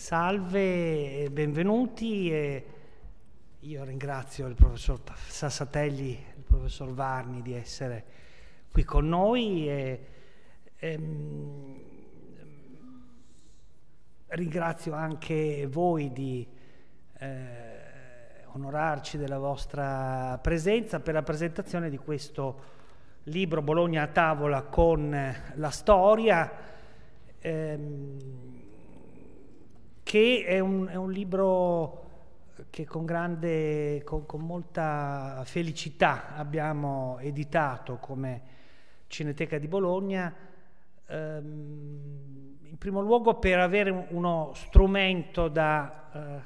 Salve e benvenuti. Io ringrazio il professor Sassatelli e il professor Varni di essere qui con noi ringrazio anche voi di onorarci della vostra presenza per la presentazione di questo libro Bologna a tavola con la storia, che è un libro che con molta felicità abbiamo editato come Cineteca di Bologna, in primo luogo per avere uno strumento da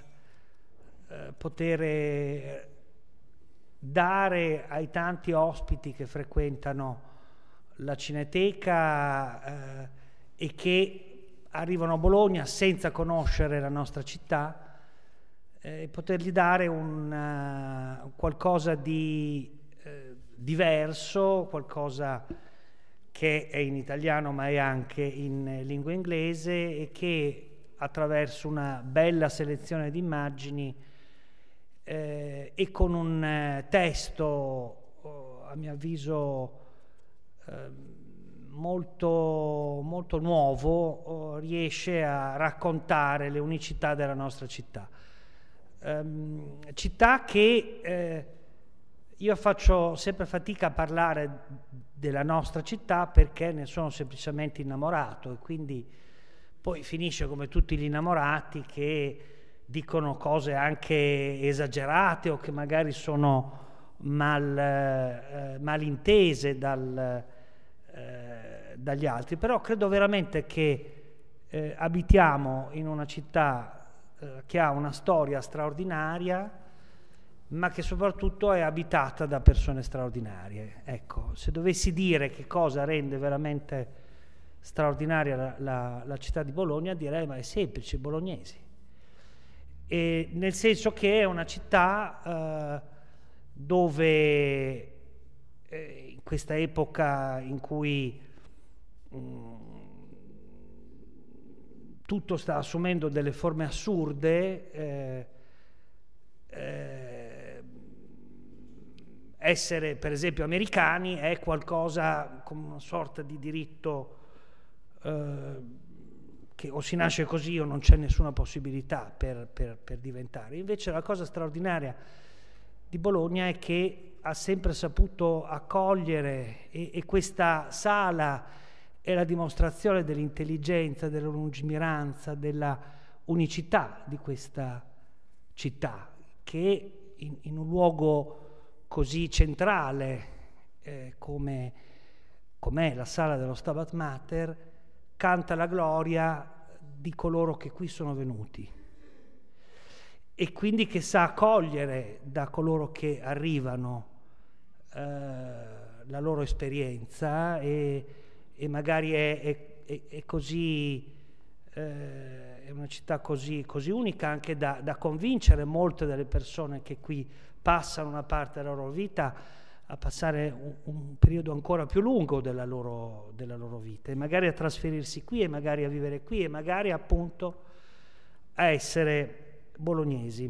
poter dare ai tanti ospiti che frequentano la Cineteca e che arrivano a Bologna senza conoscere la nostra città, e potergli dare qualcosa di diverso, qualcosa che è in italiano ma è anche in lingua inglese, e che attraverso una bella selezione di immagini e con un testo a mio avviso molto nuovo riesce a raccontare le unicità della nostra città. Città che io faccio sempre fatica a parlare della nostra città perché ne sono semplicemente innamorato, e quindi poi finisce come tutti gli innamorati che dicono cose anche esagerate o che magari sono malintese dagli altri. Però credo veramente che abitiamo in una città che ha una storia straordinaria, ma che soprattutto è abitata da persone straordinarie. Ecco, se dovessi dire che cosa rende veramente straordinaria la città di Bologna, direi ma è semplice, i bolognesi. E nel senso che è una città dove in questa epoca in cui tutto sta assumendo delle forme assurde, essere per esempio americani è qualcosa come una sorta di diritto che o si nasce così o non c'è nessuna possibilità per diventare. Invece la cosa straordinaria di Bologna è che ha sempre saputo accogliere, e questa sala è la dimostrazione dell'intelligenza, della lungimiranza, della unicità di questa città, che in un luogo così centrale come è la sala dello Stabat Mater canta la gloria di coloro che qui sono venuti, e quindi che sa accogliere da coloro che arrivano la loro esperienza, e magari è così, è una città così unica anche da convincere molte delle persone che qui passano una parte della loro vita a passare un periodo ancora più lungo della loro vita, e magari a trasferirsi qui, e magari a vivere qui, e magari appunto a essere bolognesi.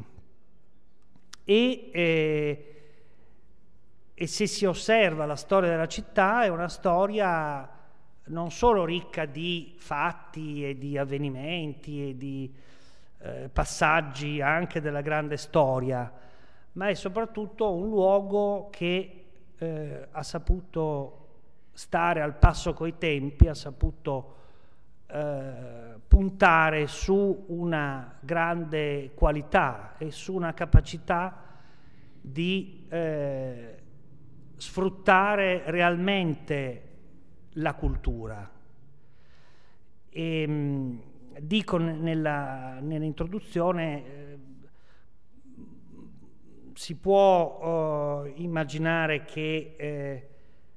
E se si osserva la storia della città, è una storia non solo ricca di fatti e di avvenimenti e di passaggi anche della grande storia, ma è soprattutto un luogo che ha saputo stare al passo coi tempi, ha saputo puntare su una grande qualità e su una capacità di sfruttare realmente la cultura. E dico nell'introduzione, si può immaginare che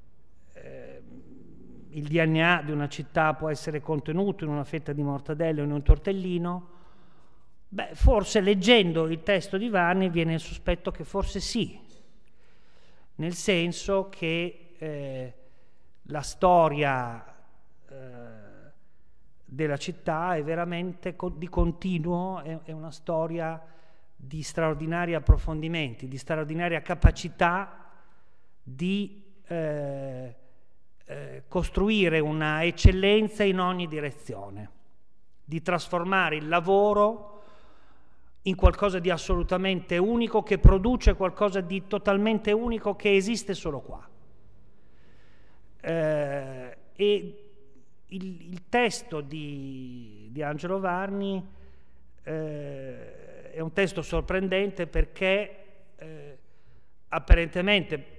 il DNA di una città può essere contenuto in una fetta di mortadella o in un tortellino. Beh, forse leggendo il testo di Varni viene il sospetto che forse sì, nel senso che la storia della città è veramente di continuo, è una storia di straordinari approfondimenti, di straordinaria capacità di costruire una eccellenza in ogni direzione, di trasformare il lavoro in qualcosa di assolutamente unico, che produce qualcosa di totalmente unico che esiste solo qua. E il testo di Angelo Varni è un testo sorprendente perché apparentemente,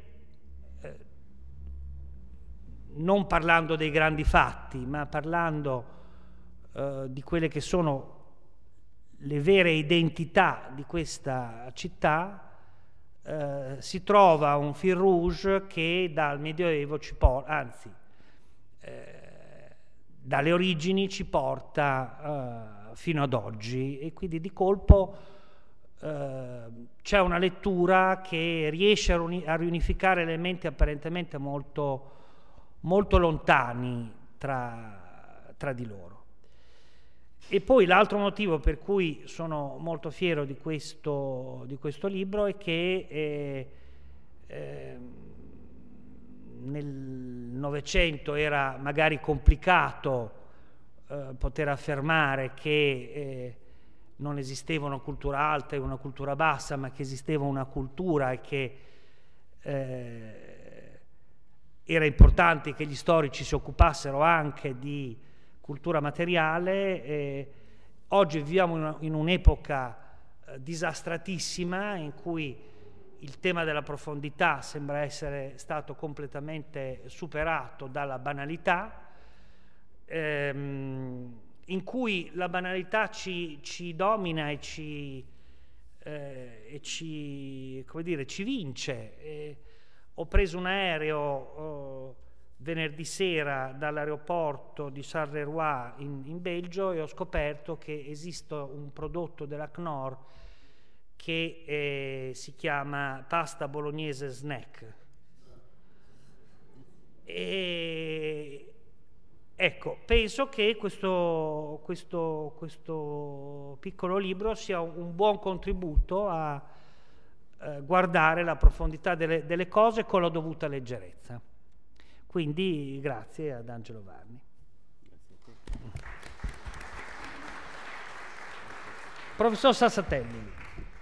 non parlando dei grandi fatti, ma parlando di quelle che sono le vere identità di questa città, si trova un fil rouge che dal Medioevo ci porta, anzi dalle origini ci porta fino ad oggi, e quindi di colpo c'è una lettura che riesce a riunificare elementi apparentemente molto, molto lontani tra di loro. E poi l'altro motivo per cui sono molto fiero di questo libro è che nel Novecento era magari complicato poter affermare che non esisteva una cultura alta e una cultura bassa, ma che esisteva una cultura e che era importante che gli storici si occupassero anche di cultura materiale. Oggi viviamo in un'epoca disastratissima in cui il tema della profondità sembra essere stato completamente superato dalla banalità, in cui la banalità ci domina e come dire, ci vince. Ho preso un aereo venerdì sera dall'aeroporto di Charleroi in Belgio e ho scoperto che esiste un prodotto della Knorr che si chiama pasta bolognese snack. E ecco, penso che questo piccolo libro sia un buon contributo a guardare la profondità delle cose con la dovuta leggerezza. Quindi grazie ad Angelo Varni. Professor Sassatelli.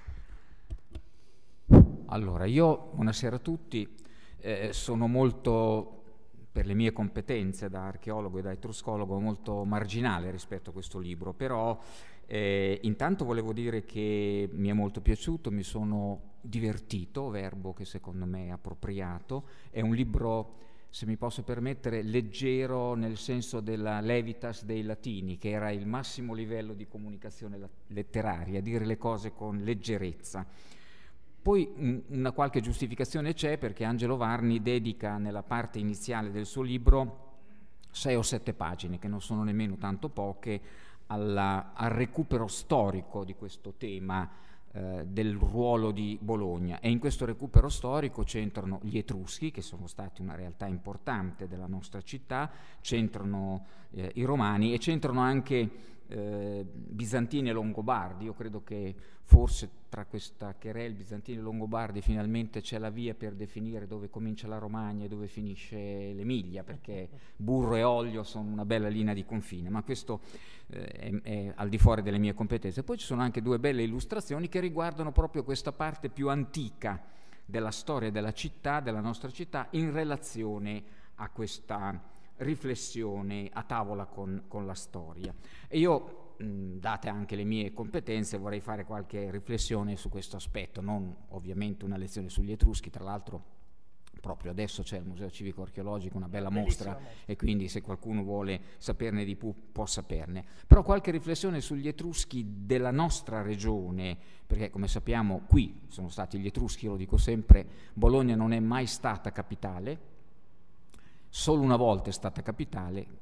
Allora, io, buonasera a tutti, sono molto, per le mie competenze da archeologo e da etruscologo, molto marginale rispetto a questo libro, però intanto volevo dire che mi è molto piaciuto, mi sono divertito, verbo che secondo me è appropriato. È un libro, se mi posso permettere, leggero nel senso della levitas dei latini, che era il massimo livello di comunicazione letteraria, dire le cose con leggerezza. Poi una qualche giustificazione c'è, perché Angelo Varni dedica nella parte iniziale del suo libro 6 o 7 pagine, che non sono nemmeno tanto poche, al recupero storico di questo tema del ruolo di Bologna, e in questo recupero storico c'entrano gli Etruschi, che sono stati una realtà importante della nostra città, c'entrano i Romani e c'entrano anche Bizantini e Longobardi. Io credo che forse tra questa querelle Bizantini e Longobardi finalmente c'è la via per definire dove comincia la Romagna e dove finisce l'Emilia, perché burro e olio sono una bella linea di confine, ma questo è al di fuori delle mie competenze. Poi ci sono anche 2 belle illustrazioni che riguardano proprio questa parte più antica della storia della città, della nostra città, in relazione a questa riflessione a tavola con la storia. E io, date anche le mie competenze, vorrei fare qualche riflessione su questo aspetto, non ovviamente una lezione sugli Etruschi. Tra l'altro proprio adesso c'è il Museo Civico Archeologico, una bella mostra, e quindi se qualcuno vuole saperne di più può saperne. Però qualche riflessione sugli Etruschi della nostra regione, perché come sappiamo qui sono stati gli Etruschi, io lo dico sempre, Bologna non è mai stata capitale, solo una volta è stata capitale,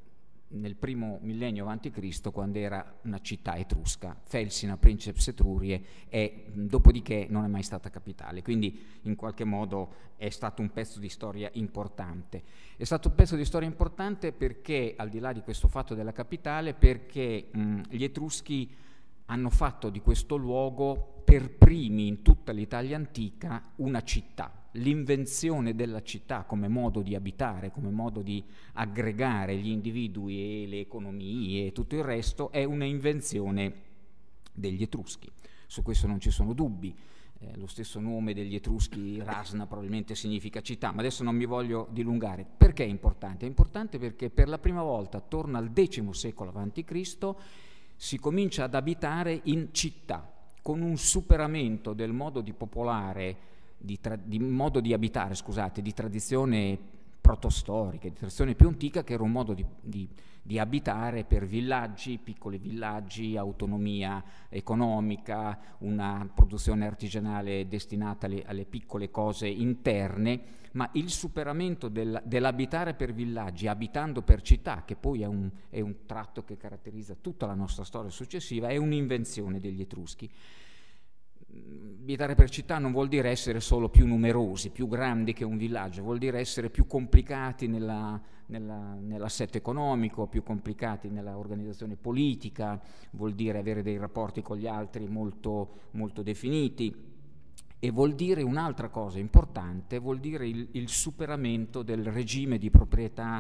nel primo millennio a.C., quando era una città etrusca, Felsina, Princeps Etrurie, e dopodiché non è mai stata capitale. Quindi in qualche modo è stato un pezzo di storia importante. È stato un pezzo di storia importante perché, al di là di questo fatto della capitale, perché gli Etruschi hanno fatto di questo luogo per primi in tutta l'Italia antica una città. L'invenzione della città come modo di abitare, come modo di aggregare gli individui e le economie e tutto il resto è una invenzione degli Etruschi. Su questo non ci sono dubbi. Lo stesso nome degli Etruschi, Rasna, probabilmente significa città, ma adesso non mi voglio dilungare. Perché è importante? È importante perché per la prima volta, attorno al X secolo a.C., si comincia ad abitare in città, con un superamento del modo di popolare, di modo di abitare, scusate, di tradizione protostorica, di tradizione più antica, che era un modo di abitare per villaggi, piccoli villaggi, autonomia economica, una produzione artigianale destinata alle piccole cose interne, ma il superamento dell'abitare per villaggi, abitando per città, che poi è un tratto che caratterizza tutta la nostra storia successiva, è un'invenzione degli Etruschi. Abitare per città non vuol dire essere solo più numerosi, più grandi che un villaggio, vuol dire essere più complicati nell'assetto economico, più complicati nella organizzazione politica, vuol dire avere dei rapporti con gli altri molto, molto definiti, e vuol dire un'altra cosa importante, vuol dire il superamento del regime di proprietà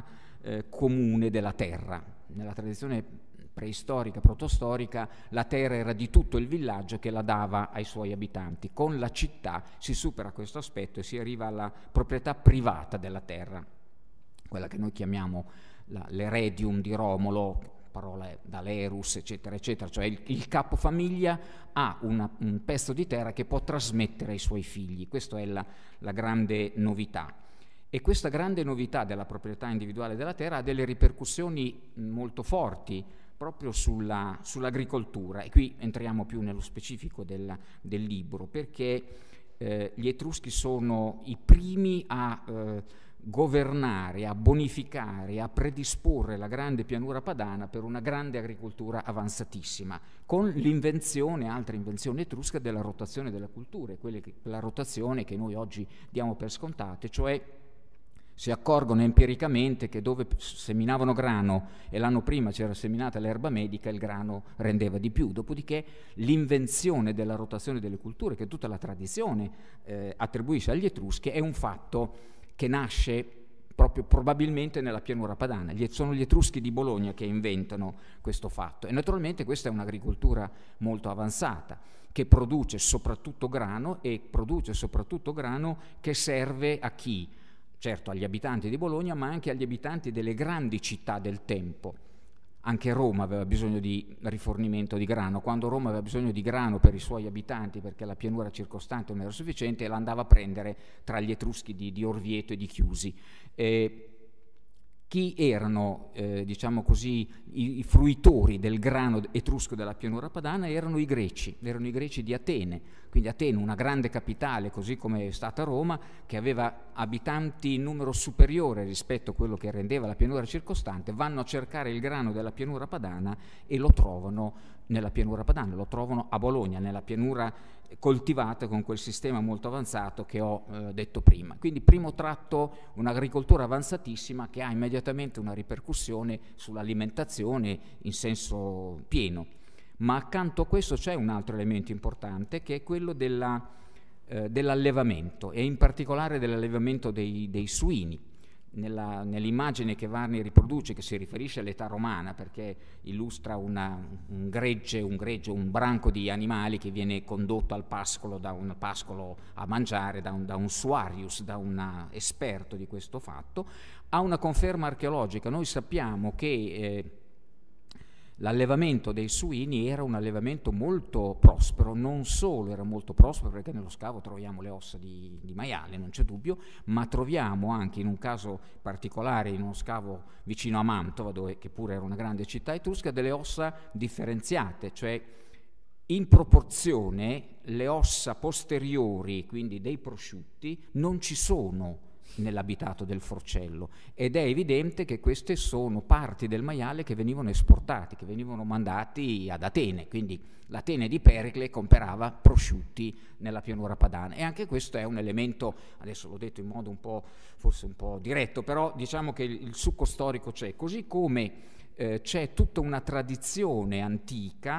comune della terra. Nella tradizione preistorica, protostorica, la terra era di tutto il villaggio che la dava ai suoi abitanti. Con la città si supera questo aspetto e si arriva alla proprietà privata della terra, quella che noi chiamiamo l'eredium di Romolo, parole dall'erus, eccetera, eccetera, cioè il capofamiglia ha un pezzo di terra che può trasmettere ai suoi figli. Questa è la grande novità. E questa grande novità della proprietà individuale della terra ha delle ripercussioni molto forti proprio sull'agricoltura, e qui entriamo più nello specifico del libro, perché gli Etruschi sono i primi a governare, a bonificare, a predisporre la grande pianura padana per una grande agricoltura avanzatissima, con l'invenzione, altra invenzione etrusca, della rotazione delle culture, quella rotazione che noi oggi diamo per scontate, cioè si accorgono empiricamente che dove seminavano grano e l'anno prima c'era seminata l'erba medica, il grano rendeva di più. Dopodiché l'invenzione della rotazione delle culture, che tutta la tradizione attribuisce agli Etruschi, è un fatto che nasce proprio probabilmente nella pianura padana. Sono gli Etruschi di Bologna che inventano questo fatto, e naturalmente questa è un'agricoltura molto avanzata che produce soprattutto grano, e produce soprattutto grano che serve a chi? Certo agli abitanti di Bologna, ma anche agli abitanti delle grandi città del tempo. Anche Roma aveva bisogno di rifornimento di grano. Quando Roma aveva bisogno di grano per i suoi abitanti, perché la pianura circostante non era sufficiente, la andava a prendere tra gli Etruschi di Orvieto e di Chiusi. Chi erano, diciamo così, i fruitori del grano etrusco della pianura padana? Erano i greci di Atene. Quindi Atene, una grande capitale, così come è stata Roma, che aveva abitanti in numero superiore rispetto a quello che rendeva la pianura circostante, vanno a cercare il grano della pianura padana e lo trovano nella pianura padana, lo trovano a Bologna, nella pianura coltivata con quel sistema molto avanzato che ho detto prima. Quindi primo tratto, un'agricoltura avanzatissima che ha immediatamente una ripercussione sull'alimentazione in senso pieno. Ma accanto a questo c'è un altro elemento importante, che è quello dell'allevamento, e in particolare dell'allevamento dei suini. Nell'immagine che Varni riproduce, che si riferisce all'età romana, perché illustra un branco di animali che viene condotto al pascolo, da un pascolo a mangiare, da un suarius, da un esperto di questo fatto, ha una conferma archeologica. Noi sappiamo che l'allevamento dei suini era un allevamento molto prospero. Non solo era molto prospero perché nello scavo troviamo le ossa di maiale, non c'è dubbio, ma troviamo anche, in un caso particolare, in uno scavo vicino a Mantova, che pure era una grande città etrusca, delle ossa differenziate, cioè in proporzione le ossa posteriori, quindi dei prosciutti, non ci sono nell'abitato del Forcello, ed è evidente che queste sono parti del maiale che venivano esportati, che venivano mandati ad Atene, quindi l'Atene di Pericle comperava prosciutti nella pianura padana, e anche questo è un elemento, adesso l'ho detto in modo un po', forse un po' diretto, però diciamo che il succo storico c'è, così come c'è tutta una tradizione antica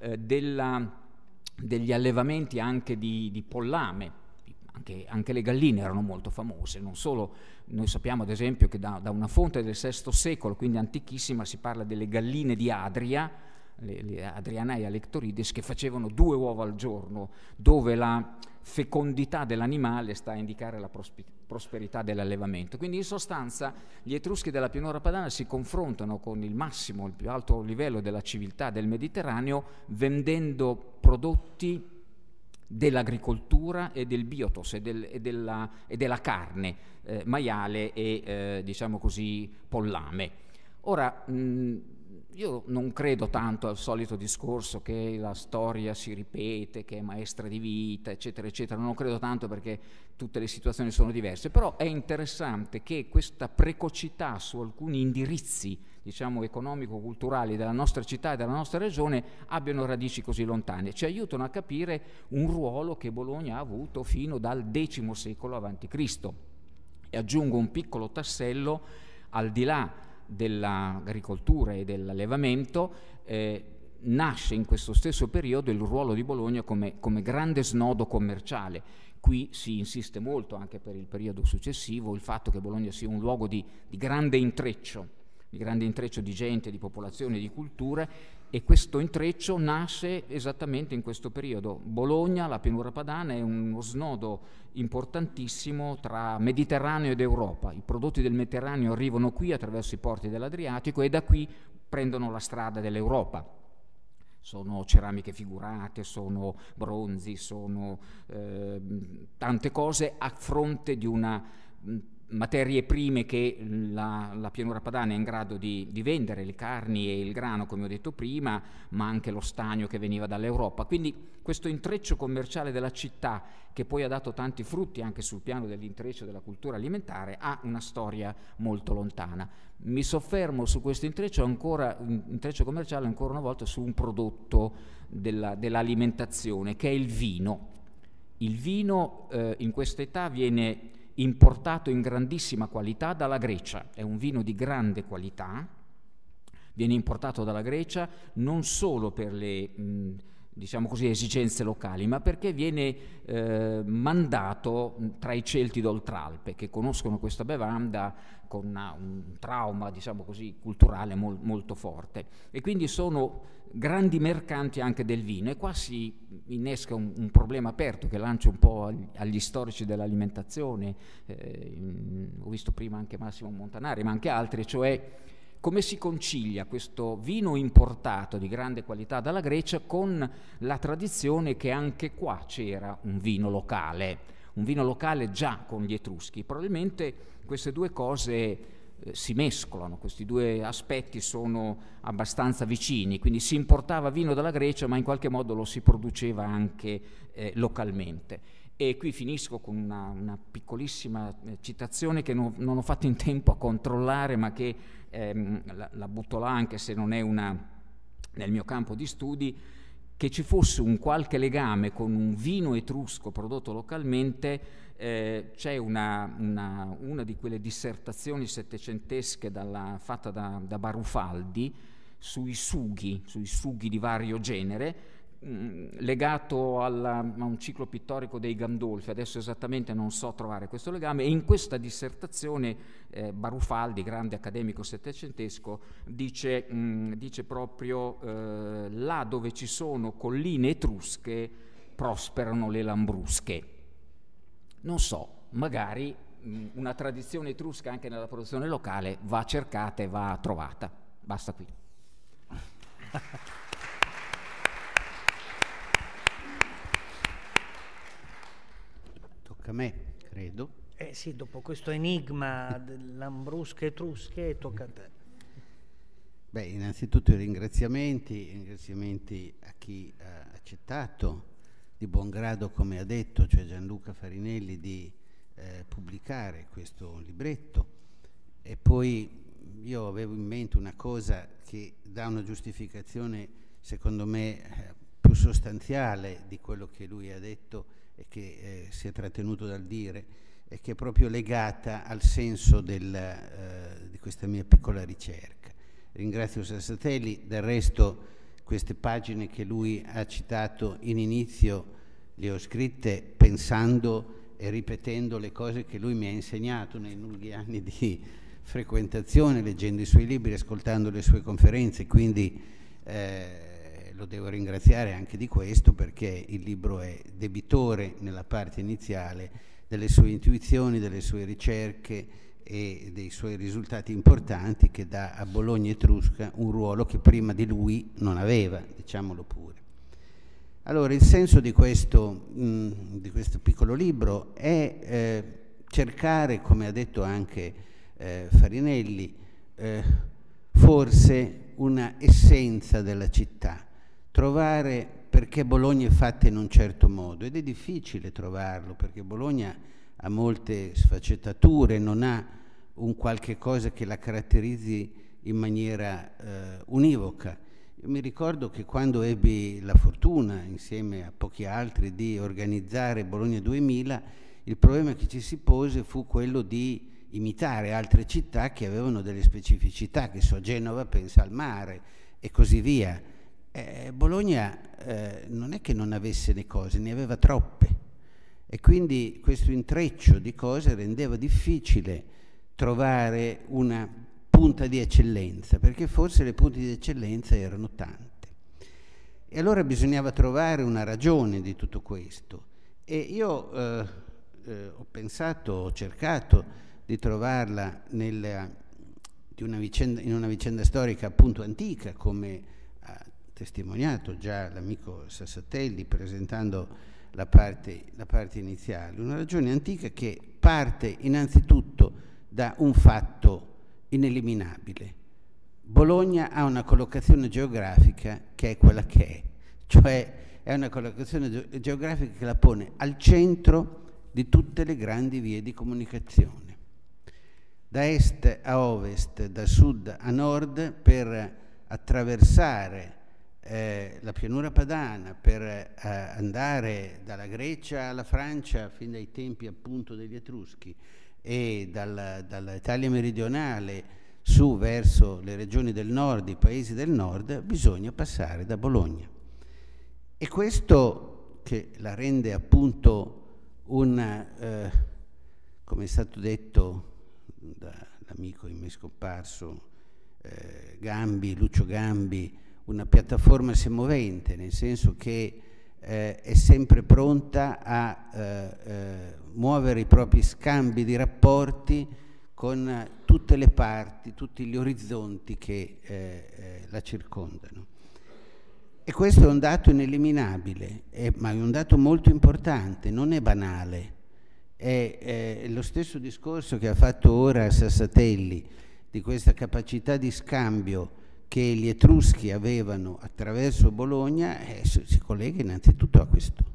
degli allevamenti anche di pollame. Anche le galline erano molto famose, non solo, noi sappiamo ad esempio che da una fonte del VI secolo, quindi antichissima, si parla delle galline di Adria, le Adrianae alectorides, che facevano 2 uova al giorno, dove la fecondità dell'animale sta a indicare la prosperità dell'allevamento. Quindi in sostanza gli Etruschi della pianura padana si confrontano con il massimo, il più alto livello della civiltà del Mediterraneo, vendendo prodotti dell'agricoltura e del biotos e della carne maiale e diciamo così pollame. Ora io non credo tanto al solito discorso che la storia si ripete, che è maestra di vita, eccetera eccetera, non lo credo tanto perché tutte le situazioni sono diverse, però è interessante che questa precocità su alcuni indirizzi, diciamo, economico-culturali della nostra città e della nostra regione abbiano radici così lontane, ci aiutano a capire un ruolo che Bologna ha avuto fino dal X secolo a.C. E aggiungo un piccolo tassello: al di là dell'agricoltura e dell'allevamento, nasce in questo stesso periodo il ruolo di Bologna come grande snodo commerciale. Qui si insiste molto, anche per il periodo successivo, il fatto che Bologna sia un luogo di grande intreccio di gente, di popolazione, di culture, e questo intreccio nasce esattamente in questo periodo. Bologna, la pianura padana, è uno snodo importantissimo tra Mediterraneo ed Europa. I prodotti del Mediterraneo arrivano qui attraverso i porti dell'Adriatico e da qui prendono la strada dell'Europa. Sono ceramiche figurate, sono bronzi, sono tante cose a fronte di una materie prime che la pianura padana è in grado di vendere, le carni e il grano, come ho detto prima, ma anche lo stagno che veniva dall'Europa. Quindi questo intreccio commerciale della città, che poi ha dato tanti frutti anche sul piano dell'intreccio della cultura alimentare, ha una storia molto lontana. Mi soffermo su questo intreccio commerciale ancora una volta su un prodotto dell'alimentazione, che è il vino. Il vino in questa età viene importato in grandissima qualità dalla Grecia, è un vino di grande qualità, viene importato dalla Grecia non solo per le diciamo così esigenze locali, ma perché viene mandato tra i Celti d'Oltralpe, che conoscono questa bevanda con un trauma, diciamo così, culturale molto forte, e quindi sono grandi mercanti anche del vino. E qua si innesca un problema aperto che lancio un po' agli storici dell'alimentazione, ho visto prima anche Massimo Montanari, ma anche altri, cioè come si concilia questo vino importato di grande qualità dalla Grecia con la tradizione che anche qua c'era un vino locale già con gli Etruschi. Probabilmente queste due cose si mescolano, questi due aspetti sono abbastanza vicini, quindi si importava vino dalla Grecia, ma in qualche modo lo si produceva anche localmente. E qui finisco con una piccolissima citazione che non ho fatto in tempo a controllare, ma che la butto là anche se non è nel mio campo di studi: che ci fosse un qualche legame con un vino etrusco prodotto localmente. C'è una di quelle dissertazioni settecentesche fatta da Barufaldi sui sughi di vario genere, legato a un ciclo pittorico dei Gandolfi. Adesso esattamente non so trovare questo legame, e in questa dissertazione Barufaldi, grande accademico settecentesco, dice proprio là dove ci sono colline etrusche prosperano le lambrusche. Non so, magari una tradizione etrusca anche nella produzione locale va cercata e va trovata. Basta qui. A me, credo. Sì, dopo questo enigma dell'ambrusche etrusche tocca a te. Beh, innanzitutto i ringraziamenti a chi ha accettato di buon grado, come ha detto, cioè Gianluca Farinelli, di pubblicare questo libretto. E poi io avevo in mente una cosa che dà una giustificazione, secondo me, più sostanziale di quello che lui ha detto e che si è trattenuto dal dire, e che è proprio legata al senso di questa mia piccola ricerca. Ringrazio Sassatelli, del resto queste pagine che lui ha citato in inizio le ho scritte pensando e ripetendo le cose che lui mi ha insegnato nei lunghi anni di frequentazione, leggendo i suoi libri, ascoltando le sue conferenze, quindi lo devo ringraziare anche di questo, perché il libro è debitore nella parte iniziale delle sue intuizioni, delle sue ricerche e dei suoi risultati importanti, che dà a Bologna Etrusca un ruolo che prima di lui non aveva, diciamolo pure. Allora, il senso di questo piccolo libro è cercare, come ha detto anche Farinelli, forse una essenza della città, trovare perché Bologna è fatta in un certo modo, ed è difficile trovarlo, perché Bologna ha molte sfaccettature, non ha un qualche cosa che la caratterizzi in maniera univoca. Io mi ricordo che quando ebbi la fortuna, insieme a pochi altri, di organizzare Bologna 2000, il problema che ci si pose fu quello di imitare altre città che avevano delle specificità, che so, Genova pensa al mare e così via. Bologna non è che non avesse le cose, ne aveva troppe, e quindi questo intreccio di cose rendeva difficile trovare una punta di eccellenza, perché forse le punte di eccellenza erano tante. E allora bisognava trovare una ragione di tutto questo, e io ho pensato, ho cercato di trovarla in una vicenda storica appunto antica, come ha testimoniato già l'amico Sassatelli presentando la parte iniziale, una ragione antica che parte innanzitutto da un fatto ineliminabile. Bologna ha una collocazione geografica che è quella che è, cioè è una collocazione geografica che la pone al centro di tutte le grandi vie di comunicazione, da est a ovest, da sud a nord, per attraversare la pianura padana, per andare dalla Grecia alla Francia fin dai tempi appunto degli Etruschi, e dall'Italia meridionale su verso le regioni del nord, i paesi del nord, bisogna passare da Bologna. E questo che la rende appunto come è stato detto dall'amico in me scomparso Lucio Gambi, una piattaforma semovente, nel senso che è sempre pronta a muovere i propri scambi di rapporti con tutte le parti, tutti gli orizzonti che la circondano. E questo è un dato ineliminabile, ma è un dato molto importante, non è banale. È lo stesso discorso che ha fatto ora Sassatelli, di questa capacità di scambio che gli Etruschi avevano attraverso Bologna, si collega innanzitutto a questo.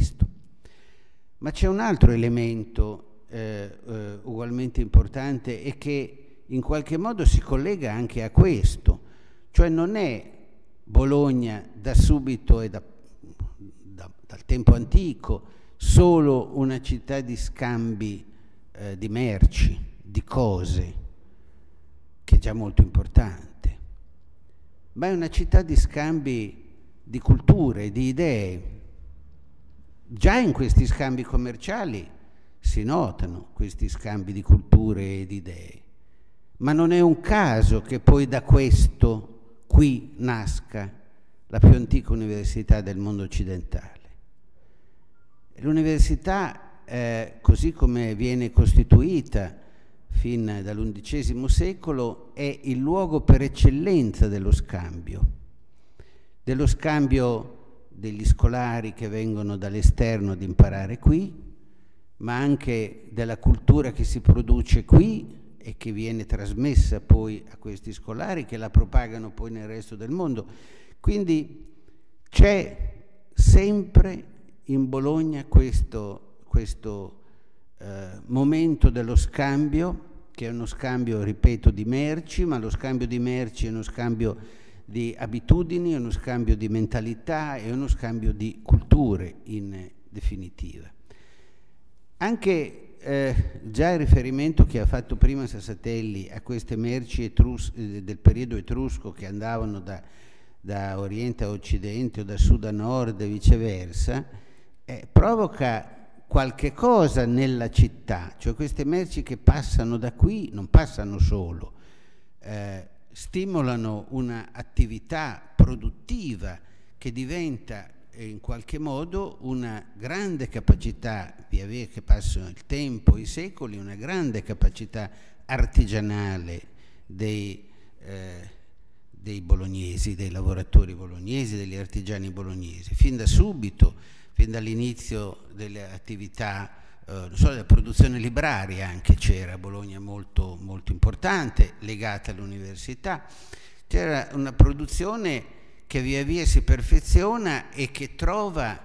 Ma c'è un altro elemento ugualmente importante e che in qualche modo si collega anche a questo, cioè non è Bologna da subito e dal tempo antico solo una città di scambi di merci, di cose, che è già molto importante, ma è una città di scambi di culture, di idee. Già in questi scambi commerciali si notano questi scambi di culture e di idee, ma non è un caso che poi da questo qui nasca la più antica università del mondo occidentale. L'università, così come viene costituita fin dall'undicesimo secolo, è il luogo per eccellenza dello scambio degli scolari che vengono dall'esterno ad imparare qui, ma anche della cultura che si produce qui e che viene trasmessa poi a questi scolari, che la propagano poi nel resto del mondo. Quindi c'è sempre in Bologna questo momento dello scambio, che è uno scambio, ripeto, di merci, ma lo scambio di merci è uno scambio di abitudini, è uno scambio di mentalità, è uno scambio di culture in definitiva. Anche già il riferimento che ha fatto prima Sassatelli a queste merci del periodo etrusco che andavano da oriente a occidente o da sud a nord e viceversa, provoca qualche cosa nella città, cioè queste merci che passano da qui non passano solo, stimolano un'attività produttiva che diventa in qualche modo una grande capacità, via via che passano il tempo, i secoli, una grande capacità artigianale dei bolognesi, dei lavoratori bolognesi, degli artigiani bolognesi, fin da subito, fin dall'inizio delle attività, non so, della produzione libraria anche c'era a Bologna molto, molto importante, legata all'università. C'era una produzione che via via si perfeziona e che trova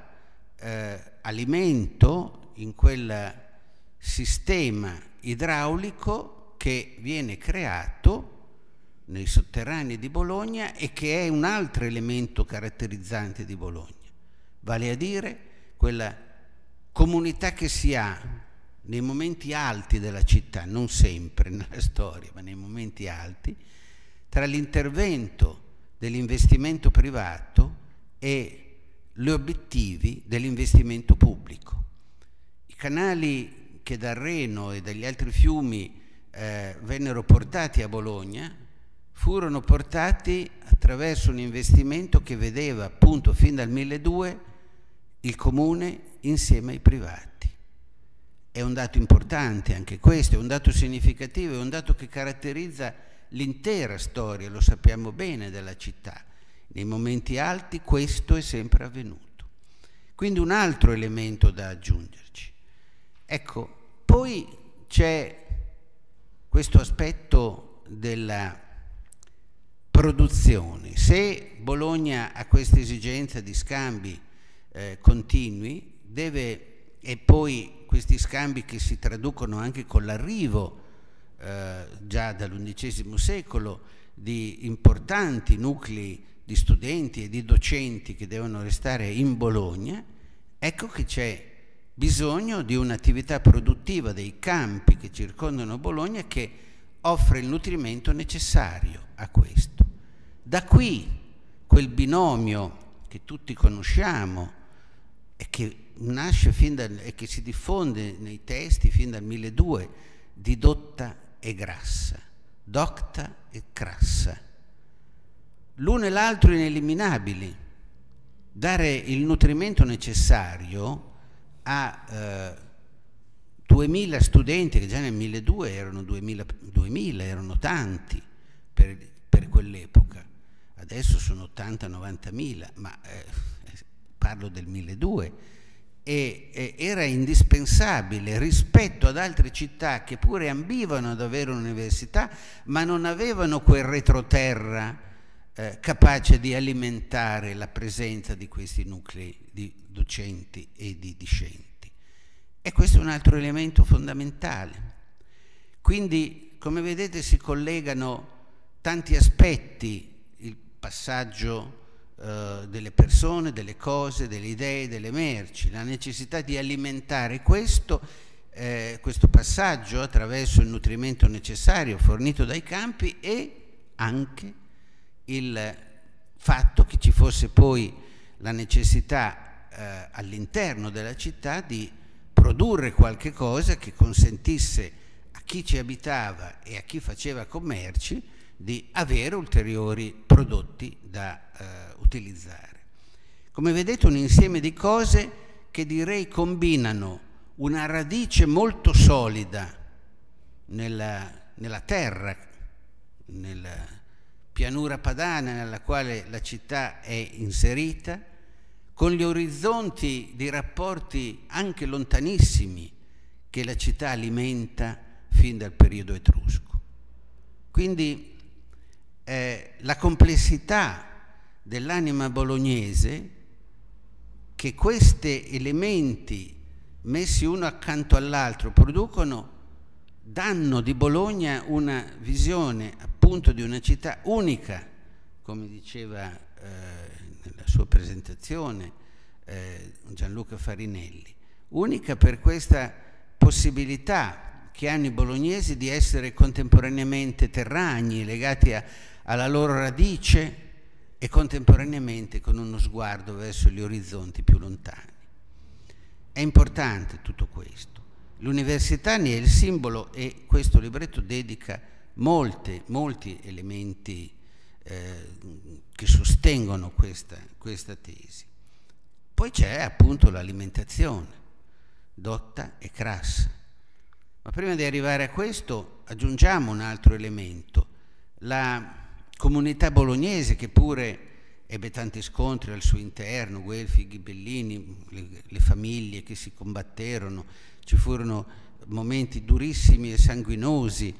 alimento in quel sistema idraulico che viene creato nei sotterranei di Bologna e che è un altro elemento caratterizzante di Bologna, vale a dire quella comunità che si ha nei momenti alti della città, non sempre nella storia, ma nei momenti alti, tra l'intervento dell'investimento privato e gli obiettivi dell'investimento pubblico. I canali che dal Reno e dagli altri fiumi vennero portati a Bologna furono portati attraverso un investimento che vedeva appunto fin dal 1200 il comune insieme ai privati. È un dato importante anche questo, è un dato significativo, è un dato che caratterizza l'intera storia, lo sappiamo bene, della città. Nei momenti alti questo è sempre avvenuto. Quindi un altro elemento da aggiungerci. Ecco, poi c'è questo aspetto della produzione. Se Bologna ha questa esigenza di scambi continui, e poi questi scambi che si traducono anche con l'arrivo già dall'undicesimo secolo di importanti nuclei di studenti e di docenti che devono restare in Bologna, ecco che c'è bisogno di un'attività produttiva dei campi che circondano Bologna che offre il nutrimento necessario a questo. Da qui quel binomio che tutti conosciamo e che nasce e che si diffonde nei testi fin dal 1200 di dotta e grassa, docta e crassa, l'uno e l'altro ineliminabili. Dare il nutrimento necessario a 2000 studenti, che già nel 1200 erano 2000 erano tanti per quell'epoca, adesso sono 80-90.000, ma parlo del 1200, e era indispensabile rispetto ad altre città che pure ambivano ad avere un'università, ma non avevano quel retroterra capace di alimentare la presenza di questi nuclei di docenti e di discenti. E questo è un altro elemento fondamentale. Quindi, come vedete, si collegano tanti aspetti, il passaggio delle persone, delle cose, delle idee, delle merci, la necessità di alimentare questo passaggio attraverso il nutrimento necessario fornito dai campi, e anche il fatto che ci fosse poi la necessità all'interno della città di produrre qualche cosa che consentisse a chi ci abitava e a chi faceva commerci di avere ulteriori prodotti da utilizzare. Come vedete, un insieme di cose che direi combinano una radice molto solida nella terra, nella pianura padana nella quale la città è inserita, con gli orizzonti di rapporti anche lontanissimi che la città alimenta fin dal periodo etrusco. Quindi la complessità dell'anima bolognese, che questi elementi messi uno accanto all'altro, danno di Bologna una visione appunto di una città unica, come diceva nella sua presentazione Gianluca Farinelli, unica per questa possibilità che hanno i bolognesi di essere contemporaneamente terragni, legati alla loro radice e contemporaneamente con uno sguardo verso gli orizzonti più lontani. È importante tutto questo. L'università ne è il simbolo e questo libretto dedica molti elementi che sostengono questa tesi. Poi c'è appunto l'alimentazione, dotta e crassa. Ma prima di arrivare a questo aggiungiamo un altro elemento, la comunità bolognese, che pure ebbe tanti scontri al suo interno, Guelfi, Ghibellini, le famiglie che si combatterono, ci furono momenti durissimi e sanguinosi.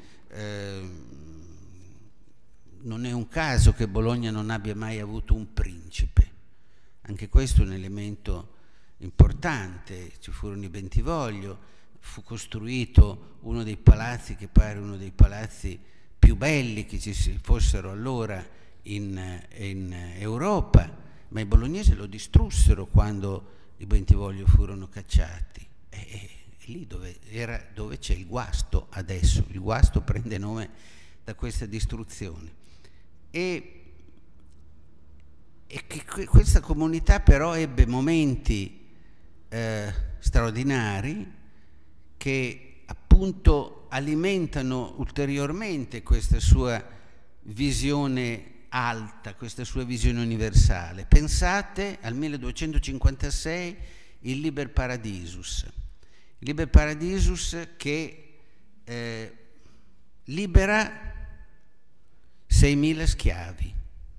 Non è un caso che Bologna non abbia mai avuto un principe. Anche questo è un elemento importante. Ci furono i Bentivoglio, fu costruito uno dei palazzi che pare uno dei palazzi più belli che ci fossero allora in Europa, ma i bolognesi lo distrussero quando i Bentivoglio furono cacciati. È lì dove c'è il guasto adesso. Il guasto prende nome da questa distruzione. E che questa comunità però ebbe momenti straordinari che appunto alimentano ulteriormente questa sua visione alta, questa sua visione universale. Pensate al 1256, il Liber Paradisus. Il Liber Paradisus che libera 6.000 schiavi.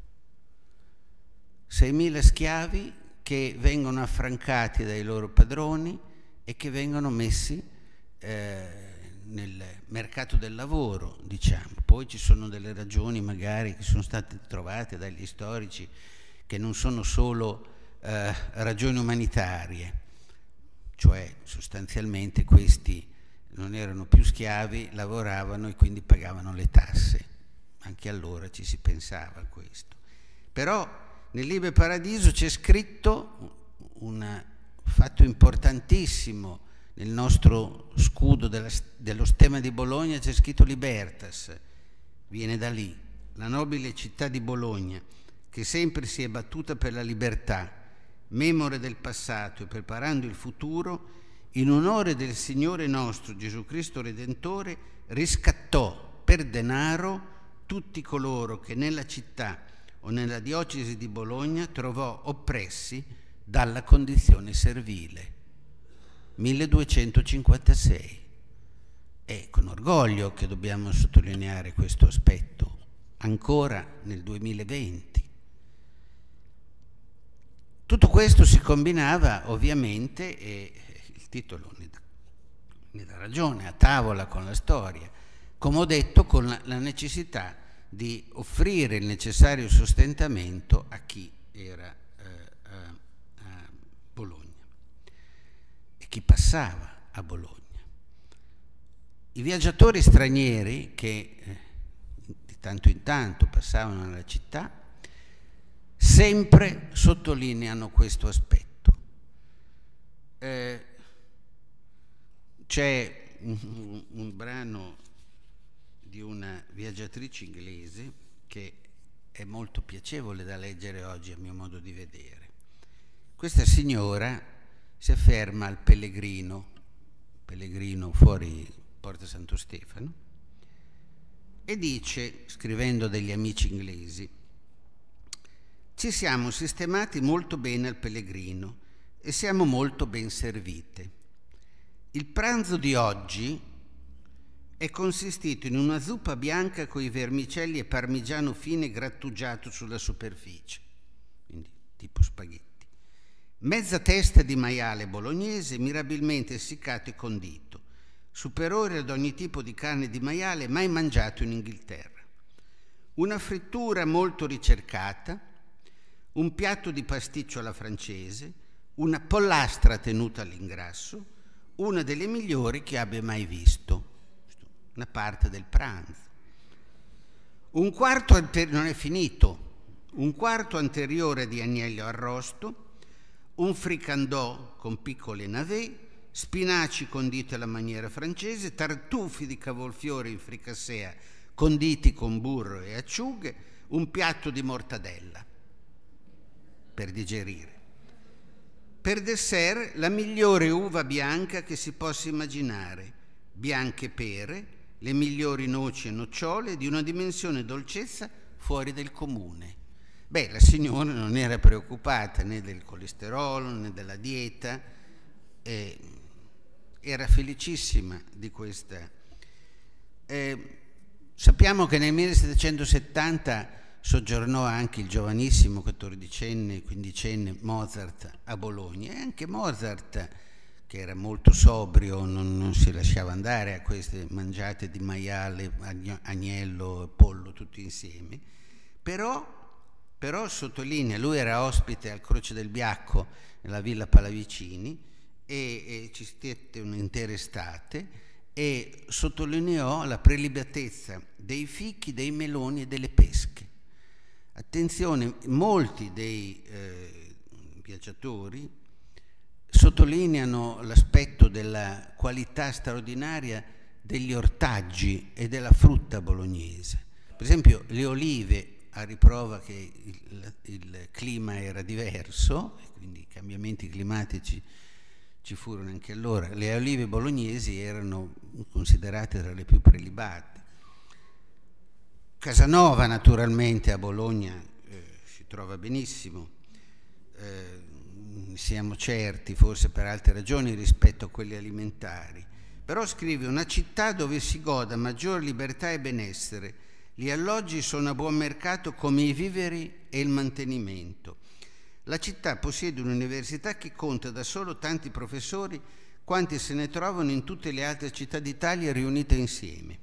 6.000 schiavi che vengono affrancati dai loro padroni e che vengono messi nel mercato del lavoro, diciamo. Poi ci sono delle ragioni magari che sono state trovate dagli storici che non sono solo ragioni umanitarie, cioè sostanzialmente questi non erano più schiavi, lavoravano e quindi pagavano le tasse. Anche allora ci si pensava a questo. Però nel Liber Paradiso c'è scritto un fatto importantissimo. Nel nostro scudo dello stemma di Bologna c'è scritto Libertas, viene da lì, la nobile città di Bologna, che sempre si è battuta per la libertà, memore del passato e preparando il futuro, in onore del Signore nostro Gesù Cristo Redentore, riscattò per denaro tutti coloro che nella città o nella diocesi di Bologna trovò oppressi dalla condizione servile. 1256. È con orgoglio che dobbiamo sottolineare questo aspetto, ancora nel 2020. Tutto questo si combinava ovviamente, e il titolo ne dà ragione, a tavola con la storia, come ho detto, con la necessità di offrire il necessario sostentamento a chi era a Bologna e chi passava a Bologna. I viaggiatori stranieri che di tanto in tanto passavano nella città sempre sottolineano questo aspetto. C'è un brano di una viaggiatrice inglese che è molto piacevole da leggere oggi a mio modo di vedere. Questa signora si ferma al Pellegrino fuori Porta Santo Stefano, e dice, scrivendo degli amici inglesi: ci siamo sistemati molto bene al Pellegrino e siamo molto ben servite. Il pranzo di oggi è consistito in una zuppa bianca con i vermicelli e parmigiano fine grattugiato sulla superficie, quindi tipo spaghetti, mezza testa di maiale bolognese mirabilmente essiccato e condito, superiore ad ogni tipo di carne di maiale mai mangiato in Inghilterra, una frittura molto ricercata, un piatto di pasticcio alla francese, una pollastra tenuta all'ingrasso, una delle migliori che abbia mai visto, una parte del pranzo. Un quarto non è finito, un quarto anteriore di agnello arrosto, un fricandò con piccole navet, spinaci conditi alla maniera francese, tartufi di cavolfiore in fricassea conditi con burro e acciughe, un piatto di mortadella per digerire. Per dessert la migliore uva bianca che si possa immaginare, bianche pere, le migliori noci e nocciole di una dimensione e dolcezza fuori del comune. Beh, la signora non era preoccupata né del colesterolo né della dieta, era felicissima di questa. Sappiamo che nel 1770 soggiornò anche il giovanissimo 14enne, 15enne Mozart a Bologna, e anche Mozart, che era molto sobrio, non si lasciava andare a queste mangiate di maiale, agnello e pollo tutti insieme, però sottolinea, lui era ospite al Croce del Biacco nella Villa Pallavicini e ci stette un'intera estate, e sottolineò la prelibatezza dei fichi, dei meloni e delle pesche. Attenzione, molti dei viaggiatori sottolineano l'aspetto della qualità straordinaria degli ortaggi e della frutta bolognese. Per esempio le olive, a riprova che il clima era diverso, e quindi i cambiamenti climatici ci furono anche allora, le olive bolognesi erano considerate tra le più prelibate. Casanova naturalmente a Bologna si trova benissimo, siamo certi, forse per altre ragioni rispetto a quelle alimentari, però scrive: una città dove si goda maggior libertà e benessere, gli alloggi sono a buon mercato come i viveri e il mantenimento. La città possiede un'università che conta da solo tanti professori quanti se ne trovano in tutte le altre città d'Italia riunite insieme.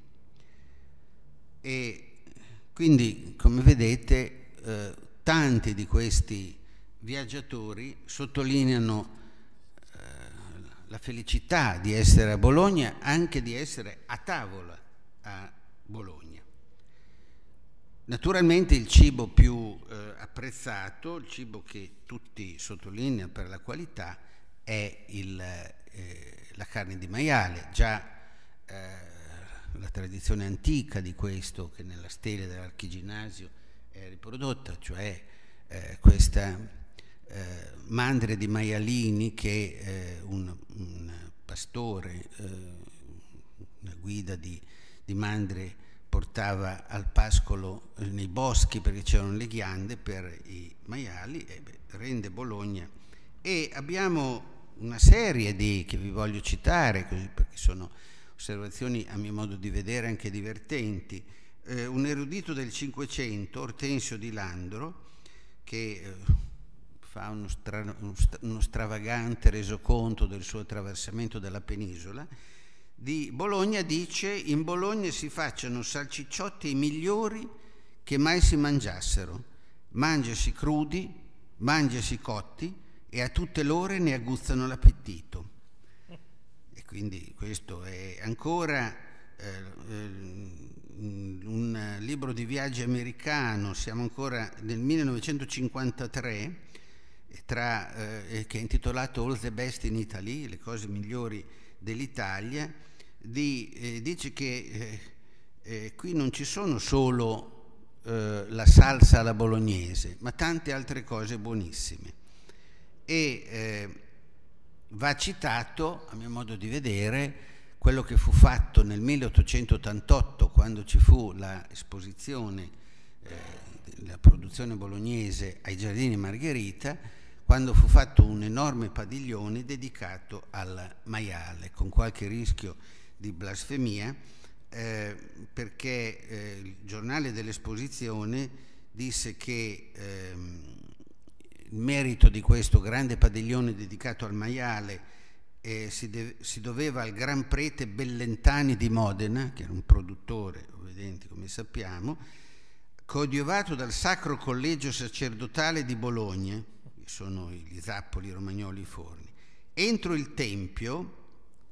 E quindi, come vedete, tanti di questi viaggiatori sottolineano la felicità di essere a Bologna, anche di essere a tavola a Bologna. Naturalmente il cibo più apprezzato, il cibo che tutti sottolineano per la qualità, è la carne di maiale. Già la tradizione antica di questo, che nella stele dell'Archiginnasio è riprodotta, cioè questa mandria di maialini che un pastore, una guida di mandrie, portava al pascolo nei boschi perché c'erano le ghiande per i maiali, e rende Bologna. E abbiamo una serie che vi voglio citare, così, perché sono osservazioni a mio modo di vedere anche divertenti. Un erudito del Cinquecento, Ortensio di Landro, che fa uno stravagante resoconto del suo attraversamento della penisola, di Bologna dice: in Bologna si facciano salcicciotti i migliori che mai si mangiassero, mangiasi crudi, mangiasi cotti, e a tutte l'ore ne aguzzano l'appetito. E quindi questo è ancora un libro di viaggi americano, siamo ancora nel 1953, che è intitolato All the Best in Italy, le cose migliori dell'Italia. Dice che qui non ci sono solo la salsa alla bolognese, ma tante altre cose buonissime. E va citato, a mio modo di vedere, quello che fu fatto nel 1888, quando ci fu l'esposizione della produzione bolognese ai Giardini Margherita, quando fu fatto un enorme padiglione dedicato al maiale, con qualche rischio di blasfemia, perché il giornale dell'esposizione disse che il merito di questo grande padiglione dedicato al maiale si doveva al gran prete Bellentani di Modena, che era un produttore, ovviamente, come sappiamo, coadiuvato dal Sacro Collegio Sacerdotale di Bologna, che sono gli Zappoli, i Romagnoli, i Forni. Entro il Tempio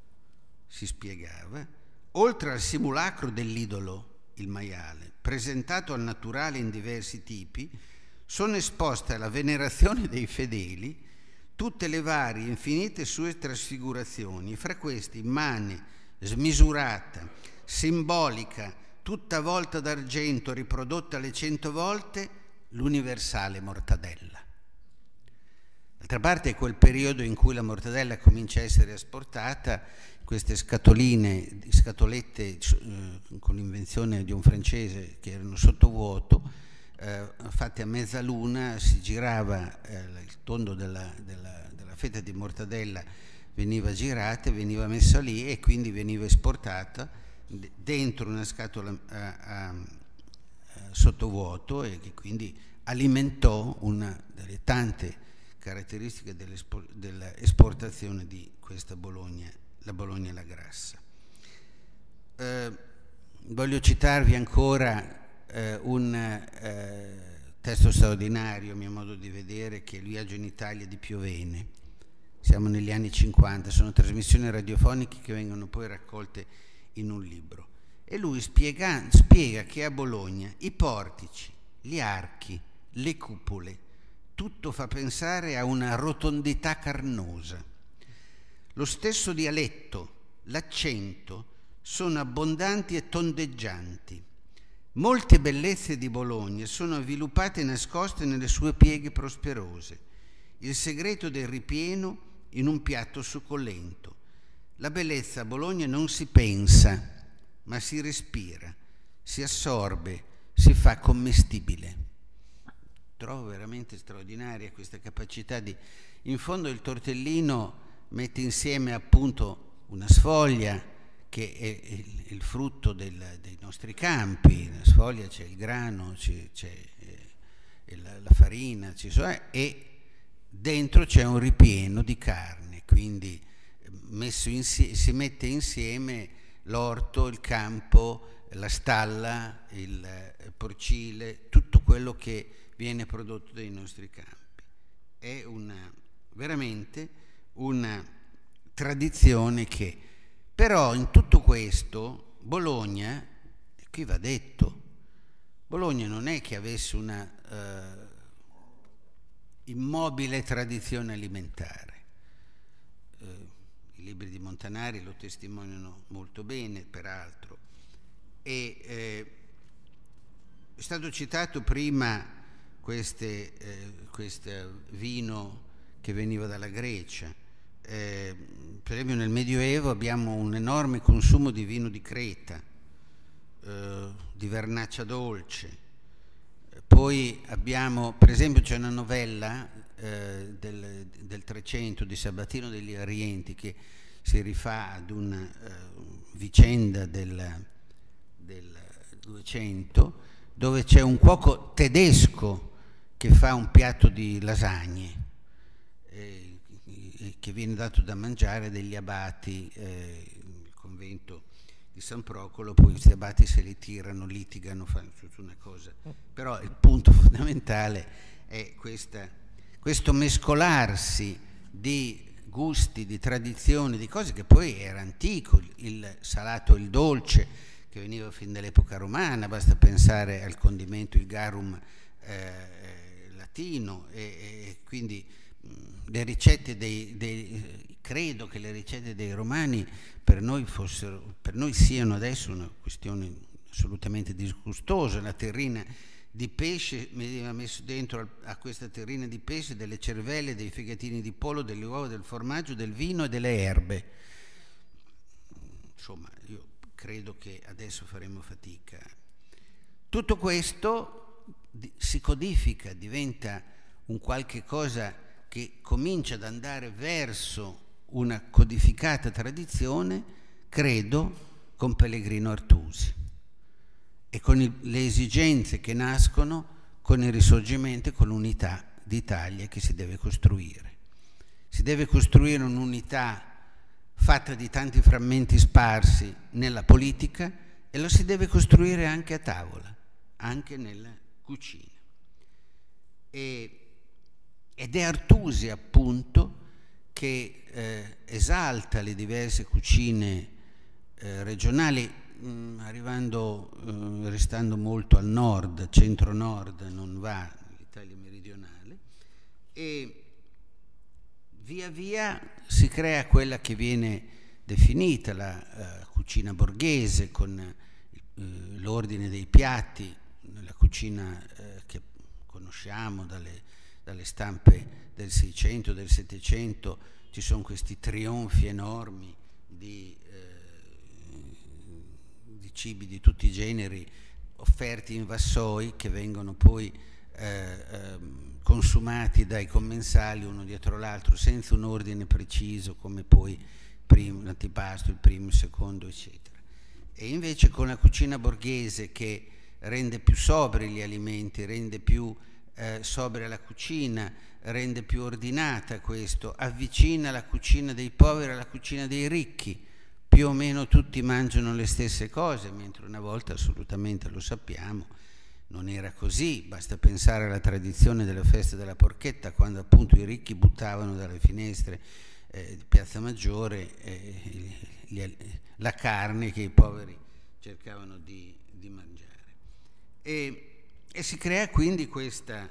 si spiegava, oltre al simulacro dell'idolo, il maiale, presentato al naturale in diversi tipi, sono esposte alla venerazione dei fedeli tutte le varie infinite sue trasfigurazioni, fra queste immane, smisurata, simbolica, tutta volta d'argento, riprodotta le 100 volte, l'universale mortadella. D'altra parte è quel periodo in cui la mortadella comincia a essere esportata, queste scatolette con l'invenzione di un francese che erano sottovuoto, fatte a mezzaluna, si girava il tondo della fetta di mortadella, veniva girata, veniva messa lì e quindi veniva esportata dentro una scatola sottovuoto, e che quindi alimentò una delle tante caratteristiche dell'esportazione di questa Bologna, la Bologna la Grassa. Voglio citarvi ancora un testo straordinario, a mio modo di vedere, che è Il viaggio in Italia di Piovene. Siamo negli anni 50, sono trasmissioni radiofoniche che vengono poi raccolte in un libro. E lui spiega che a Bologna i portici, gli archi, le cupole, tutto fa pensare a una rotondità carnosa. Lo stesso dialetto, l'accento sono abbondanti e tondeggianti. Molte bellezze di Bologna sono avviluppate e nascoste nelle sue pieghe prosperose. Il segreto del ripieno in un piatto succolento. La bellezza a Bologna non si pensa, ma si respira, si assorbe, si fa commestibile. Trovo veramente straordinaria questa capacità di... In fondo il tortellino mette insieme appunto una sfoglia che è il frutto dei nostri campi. Nella sfoglia c'è il grano, c'è la farina, e dentro c'è un ripieno di carne, quindi si mette insieme l'orto, il campo, la stalla, il porcile, tutto quello che viene prodotto dai nostri campi. È veramente una tradizione che... Però in tutto questo Bologna, e qui va detto, Bologna non è che avesse una immobile tradizione alimentare. I libri di Montanari lo testimoniano molto bene, peraltro. È stato citato prima questo vino che veniva dalla Grecia. Per esempio nel Medioevo abbiamo un enorme consumo di vino di Creta, di vernaccia dolce. Poi abbiamo, per esempio, c'è una novella del 300 di Sabatino degli Arienti che si rifà ad una vicenda del 200, dove c'è un cuoco tedesco che fa un piatto di lasagne che viene dato da mangiare degli abati, il convento di San Procolo. Poi questi abati se li tirano, litigano, fanno tutta una cosa. Però il punto fondamentale è questo mescolarsi di gusti, di tradizioni, di cose che poi era antico, il salato e il dolce, che veniva fin dall'epoca romana. Basta pensare al condimento, il garum latino, e quindi le ricette credo che le ricette dei romani per noi siano adesso una questione assolutamente disgustosa. La terrina di pesce, veniva messo dentro a questa terrina di pesce delle cervelle, dei fegatini di pollo, delle uova, del formaggio, del vino e delle erbe. Insomma, io credo che adesso faremo fatica. Tutto questo si codifica, diventa un qualche cosa che comincia ad andare verso una codificata tradizione, credo, con Pellegrino Artusi e con le esigenze che nascono con il Risorgimento e con l'unità d'Italia che si deve costruire. Si deve costruire un'unità fatta di tanti frammenti sparsi nella politica, e lo si deve costruire anche a tavola, anche nella cucina. Ed è Artusi appunto che esalta le diverse cucine regionali, restando molto al nord, centro-nord, non va l'Italia meridionale, e via via si crea quella che viene definita la cucina borghese, con l'ordine dei piatti, la cucina che conosciamo dalle stampe del 600, del 700, ci sono questi trionfi enormi di cibi di tutti i generi offerti in vassoi, che vengono poi consumati dai commensali uno dietro l'altro, senza un ordine preciso, come poi l'antipasto, il primo, il secondo, eccetera. E invece con la cucina borghese, che rende più sobri gli alimenti, rende più sobria la cucina, rende più ordinata questo, avvicina la cucina dei poveri alla cucina dei ricchi, più o meno tutti mangiano le stesse cose, mentre una volta, assolutamente lo sappiamo, non era così. Basta pensare alla tradizione della festa della porchetta, quando appunto i ricchi buttavano dalle finestre di Piazza Maggiore la carne che i poveri cercavano di mangiare. E si crea quindi questa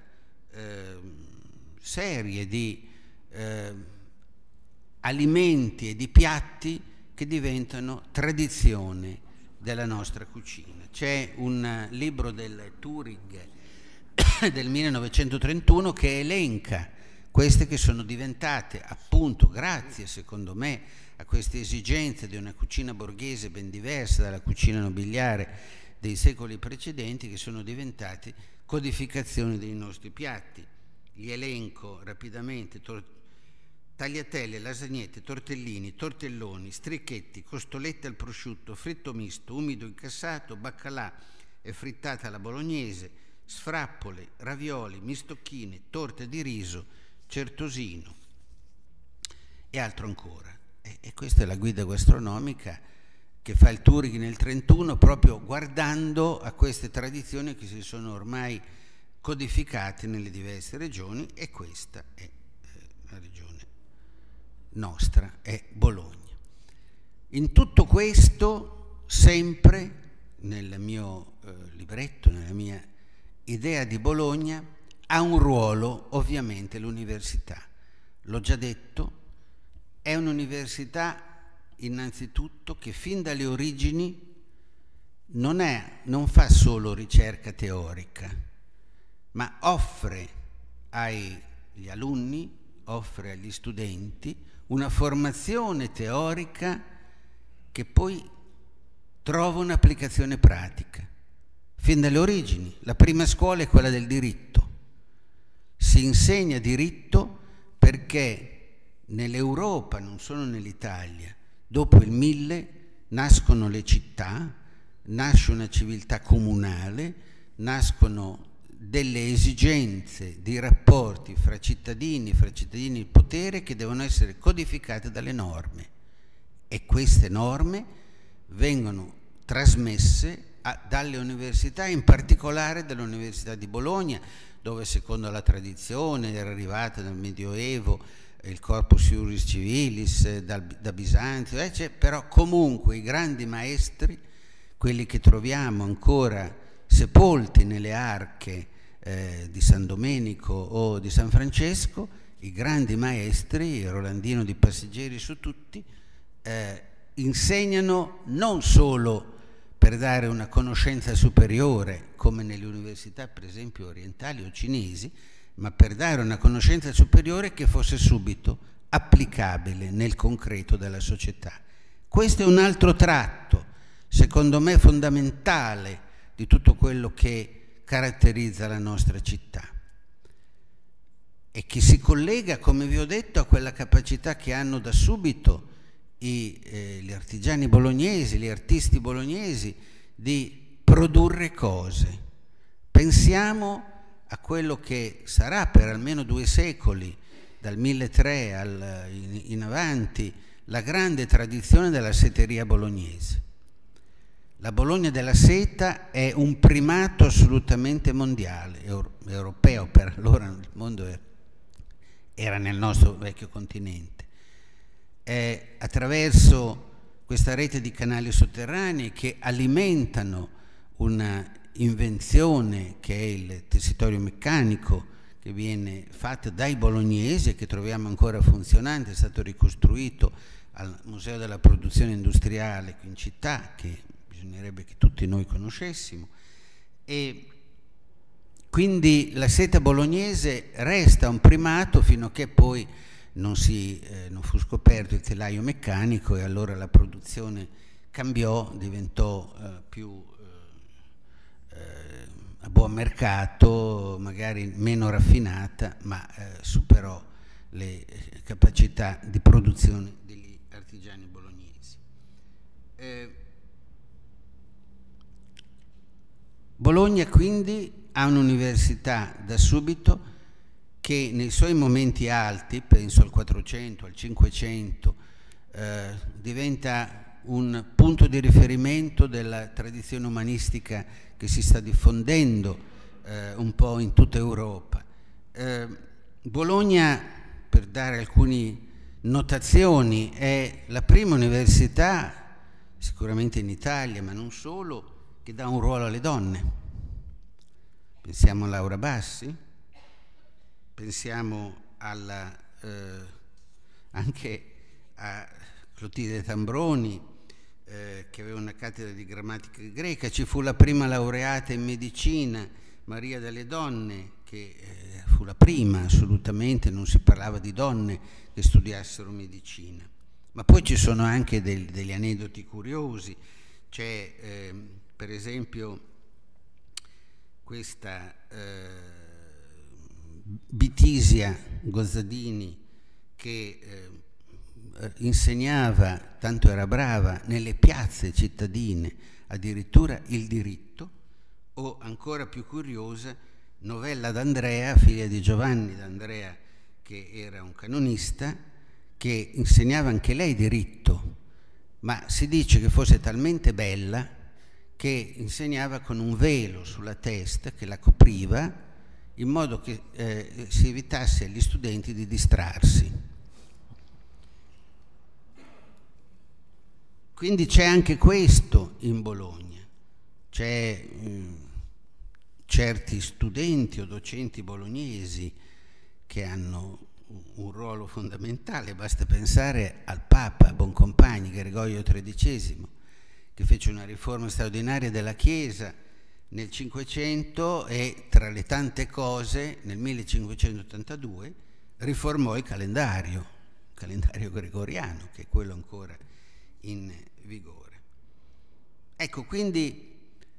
serie di alimenti e di piatti che diventano tradizione della nostra cucina. C'è un libro del Turing del 1931 che elenca queste che sono diventate, appunto grazie, secondo me, a queste esigenze di una cucina borghese ben diversa dalla cucina nobiliare dei secoli precedenti, che sono diventate codificazioni dei nostri piatti. Li elenco rapidamente: tagliatelle, lasagnette, tortellini, tortelloni, strichetti, costolette al prosciutto, fritto misto, umido incassato, baccalà e frittata alla bolognese, sfrappole, ravioli, mistocchine, torte di riso, certosino e altro ancora. E questa è la guida gastronomica che fa il Turing nel 1931, proprio guardando a queste tradizioni che si sono ormai codificate nelle diverse regioni, e questa è la regione nostra, è Bologna. In tutto questo, sempre nel mio libretto, nella mia idea di Bologna, ha un ruolo ovviamente l'università. L'ho già detto, è un'università innanzitutto che fin dalle origini non fa solo ricerca teorica, ma offre agli alunni, offre agli studenti una formazione teorica che poi trova un'applicazione pratica. Fin dalle origini, la prima scuola è quella del diritto. Si insegna diritto perché nell'Europa, non solo nell'Italia, dopo il 1000 nascono le città, nasce una civiltà comunale, nascono delle esigenze di rapporti fra cittadini di potere che devono essere codificate dalle norme, e queste norme vengono trasmesse dalle università, in particolare dall'Università di Bologna, dove secondo la tradizione era arrivata dal Medioevo il Corpus Iuris Civilis, da Bisanzio, però comunque i grandi maestri, quelli che troviamo ancora sepolti nelle arche di San Domenico o di San Francesco, i grandi maestri, Rolandino di Passeggeri su tutti, insegnano non solo per dare una conoscenza superiore, come nelle università per esempio orientali o cinesi, ma per dare una conoscenza superiore che fosse subito applicabile nel concreto della società. Questo è un altro tratto, secondo me fondamentale, di tutto quello che caratterizza la nostra città, e che si collega, come vi ho detto, a quella capacità che hanno da subito gli artigiani bolognesi, gli artisti bolognesi, di produrre cose. Pensiamo a quello che sarà per almeno 2 secoli, dal 1300 in avanti, la grande tradizione della setteria bolognese. La Bologna della seta è un primato assolutamente mondiale, europeo, per allora il mondo era nel nostro vecchio continente. Attraverso questa rete di canali sotterranei che alimentano una invenzione che è il tessitorio meccanico, che viene fatto dai bolognesi e che troviamo ancora funzionante, è stato ricostruito al Museo della Produzione Industriale qui in città, che bisognerebbe che tutti noi conoscessimo. E quindi la seta bolognese resta un primato fino a che poi non fu scoperto il telaio meccanico, e allora la produzione cambiò, diventò più a buon mercato, magari meno raffinata, ma superò le capacità di produzione degli artigiani bolognesi. Bologna quindi ha un'università da subito che nei suoi momenti alti, penso al 400, al 500, diventa un punto di riferimento della tradizione umanistica che si sta diffondendo un po' in tutta Europa. Bologna, per dare alcune notazioni, è la prima università, sicuramente in Italia, ma non solo, che dà un ruolo alle donne. Pensiamo a Laura Bassi, pensiamo anche a Clotilde Tambroni, che aveva una cattedra di grammatica greca. Ci fu la prima laureata in medicina, Maria delle Donne, che fu la prima, assolutamente, non si parlava di donne che studiassero medicina. Ma poi ci sono anche degli aneddoti curiosi. C'è per esempio questa Bitisia Gozzadini, che insegnava, tanto era brava, nelle piazze cittadine addirittura il diritto. O ancora più curiosa, Novella d'Andrea, figlia di Giovanni d'Andrea, che era un canonista, che insegnava anche lei diritto, ma si dice che fosse talmente bella che insegnava con un velo sulla testa che la copriva, in modo che si evitasse agli studenti di distrarsi. Quindi c'è anche questo in Bologna. C'è certi studenti o docenti bolognesi che hanno un ruolo fondamentale. Basta pensare al Papa Boncompagni, Gregorio XIII, che fece una riforma straordinaria della Chiesa nel 500 e, tra le tante cose, nel 1582 riformò il calendario gregoriano, che è quello ancora in vigore. Ecco, quindi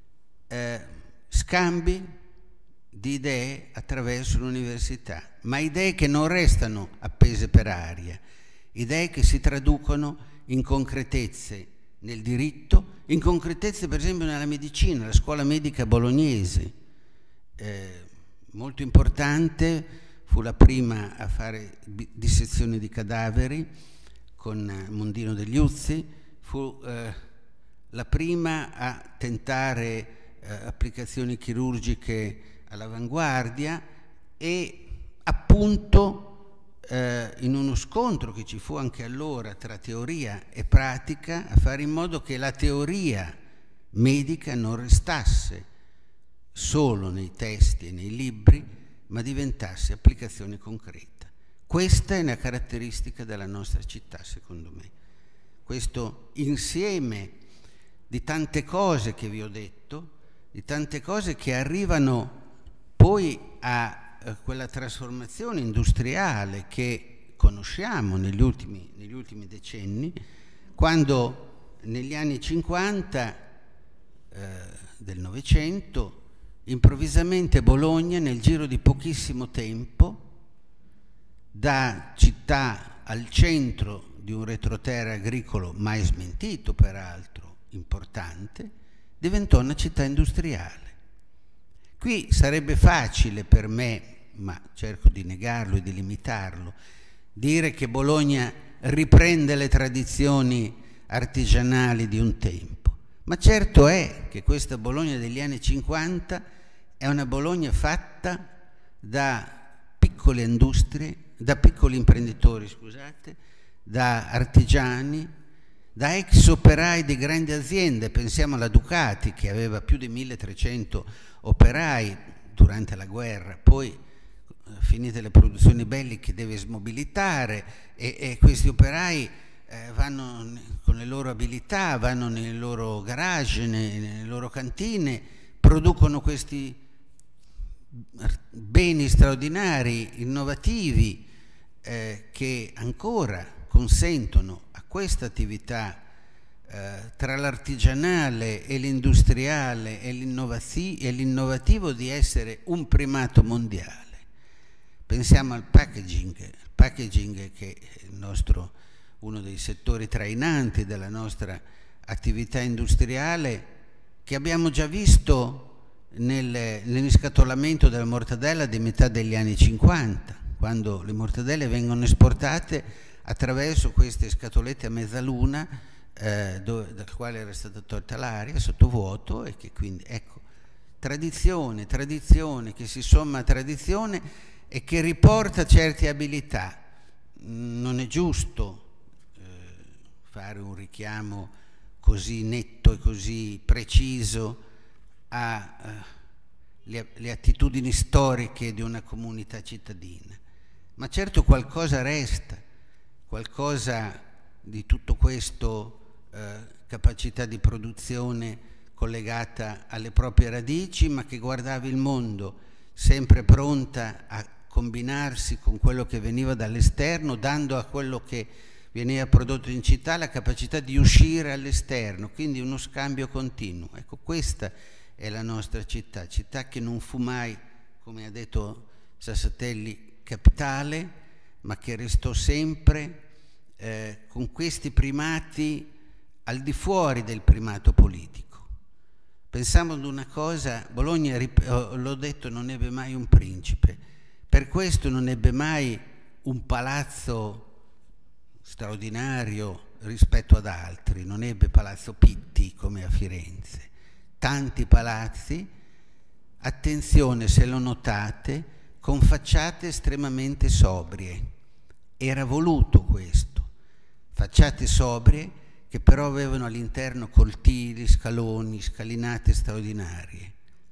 scambi di idee attraverso l'università, ma idee che non restano appese per aria, idee che si traducono in concretezze nel diritto, in concretezze per esempio nella medicina. La scuola medica bolognese, molto importante, fu la prima a fare dissezione di cadaveri con Mondino degli Uzzi, fu la prima a tentare applicazioni chirurgiche all'avanguardia, e appunto in uno scontro che ci fu anche allora tra teoria e pratica, a fare in modo che la teoria medica non restasse solo nei testi e nei libri, ma diventasse applicazione concreta. Questa è una caratteristica della nostra città, secondo me. Questo insieme di tante cose che vi ho detto, di tante cose che arrivano poi a quella trasformazione industriale che conosciamo negli ultimi decenni, quando negli anni 50 del Novecento improvvisamente Bologna, nel giro di pochissimo tempo, da città al centro di un retroterra agricolo mai smentito, peraltro importante, diventò una città industriale. Qui sarebbe facile per me, ma cerco di negarlo e di limitarlo, dire che Bologna riprende le tradizioni artigianali di un tempo, ma certo è che questa Bologna degli anni 50 è una Bologna fatta da piccole industrie, da piccoli imprenditori, scusate, da artigiani, da ex operai di grandi aziende. Pensiamo alla Ducati, che aveva più di 1300 operai durante la guerra, poi finite le produzioni belliche deve smobilitare, e questi operai vanno con le loro abilità, vanno nei loro garage, nelle loro cantine, producono questi beni straordinari, innovativi, che ancora consentono a questa attività tra l'artigianale e l'industriale e l'innovativo di essere un primato mondiale. Pensiamo al packaging che è uno dei settori trainanti della nostra attività industriale, che abbiamo già visto nell'iscatolamento della mortadella di metà degli anni 50, quando le mortadelle vengono esportate attraverso queste scatolette a mezzaluna, dal quale era stata tolta l'aria sottovuoto, e che quindi, ecco, tradizione che si somma a tradizione e che riporta certe abilità. Non è giusto fare un richiamo così netto e così preciso alle attitudini storiche di una comunità cittadina, ma certo qualcosa resta, qualcosa di tutto questo, capacità di produzione collegata alle proprie radici, ma che guardava il mondo sempre pronta a combinarsi con quello che veniva dall'esterno, dando a quello che veniva prodotto in città la capacità di uscire all'esterno, quindi uno scambio continuo. Ecco, questa è la nostra città che non fu mai, come ha detto Sassatelli, capitale, ma che restò sempre con questi primati al di fuori del primato politico. Pensiamo ad una cosa: Bologna, l'ho detto, non ebbe mai un principe, per questo non ebbe mai un palazzo straordinario rispetto ad altri, non ebbe Palazzo Pitti come a Firenze. Tanti palazzi, attenzione se lo notate, con facciate estremamente sobrie. Era voluto questo, facciate sobrie che però avevano all'interno cortili, scaloni, scalinate straordinarie.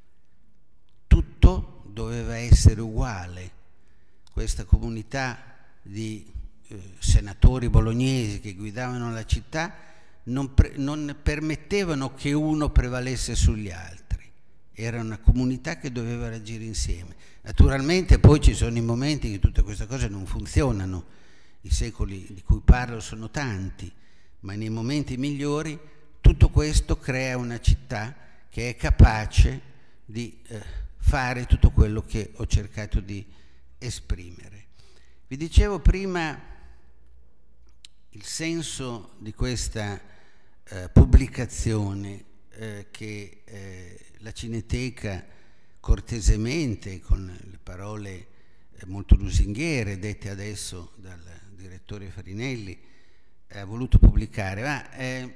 Tutto doveva essere uguale. Questa comunità di senatori bolognesi che guidavano la città non permettevano che uno prevalesse sugli altri. Era una comunità che doveva reagire insieme. Naturalmente poi ci sono i momenti che tutte queste cose non funzionano, i secoli di cui parlo sono tanti, ma nei momenti migliori tutto questo crea una città che è capace di fare tutto quello che ho cercato di esprimere. Vi dicevo prima il senso di questa pubblicazione che la Cineteca cortesemente, con le parole molto lusinghiere dette adesso dal direttore Farinelli, ha voluto pubblicare. Ma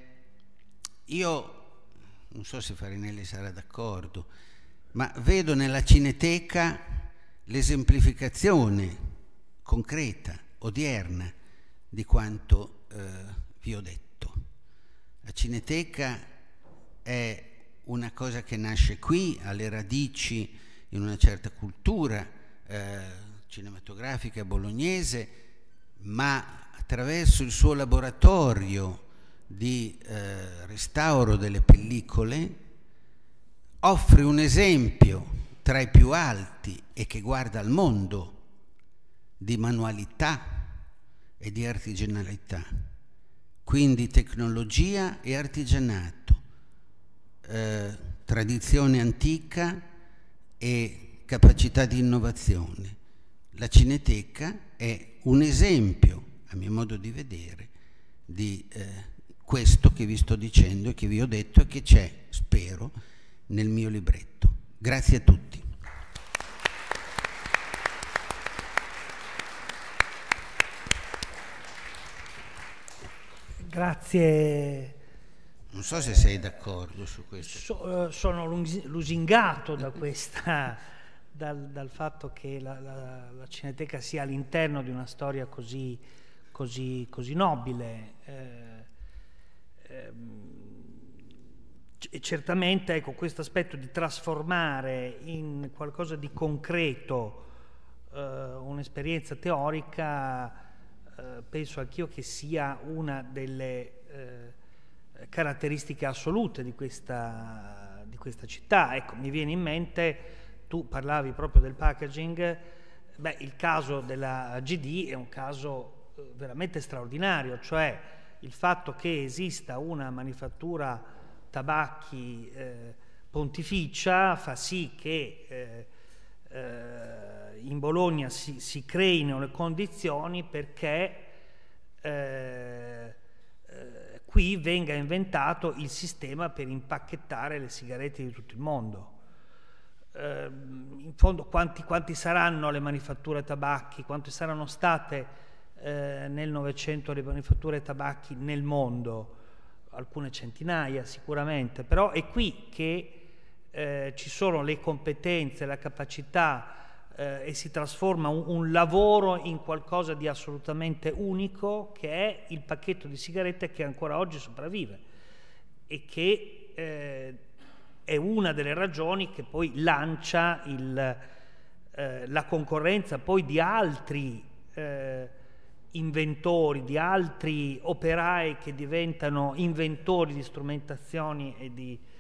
io non so se Farinelli sarà d'accordo, ma vedo nella Cineteca l'esemplificazione concreta, odierna, di quanto vi ho detto. La Cineteca è una cosa che nasce qui, alle radici in una certa cultura cinematografica bolognese, ma attraverso il suo laboratorio di restauro delle pellicole offre un esempio tra i più alti e che guarda al mondo di manualità e di artigianalità, quindi tecnologia e artigianato, tradizione antica e capacità di innovazione. La Cineteca è un esempio, a mio modo di vedere, di questo che vi sto dicendo e che vi ho detto e che c'è, spero, nel mio libretto. Grazie a tutti. Grazie. Non so se sei d'accordo su questo. Sono lusingato da questa, dal fatto che la Cineteca sia all'interno di una storia così nobile. certamente, ecco, questo aspetto di trasformare in qualcosa di concreto un'esperienza teorica, penso anch'io che sia una delle caratteristiche assolute di questa città. Ecco, mi viene in mente, tu parlavi proprio del packaging, il caso della GD è un caso veramente straordinario, cioè il fatto che esista una manifattura tabacchi pontificia fa sì che in Bologna si creino le condizioni perché qui venga inventato il sistema per impacchettare le sigarette di tutto il mondo. In fondo quanti saranno le manifatture tabacchi, quante saranno state nel Novecento le manifatture tabacchi nel mondo? Alcune centinaia sicuramente, però è qui che ci sono le competenze, la capacità e si trasforma un lavoro in qualcosa di assolutamente unico, che è il pacchetto di sigarette che ancora oggi sopravvive e che è una delle ragioni che poi lancia la concorrenza poi di altri inventori, di altri operai che diventano inventori di strumentazioni e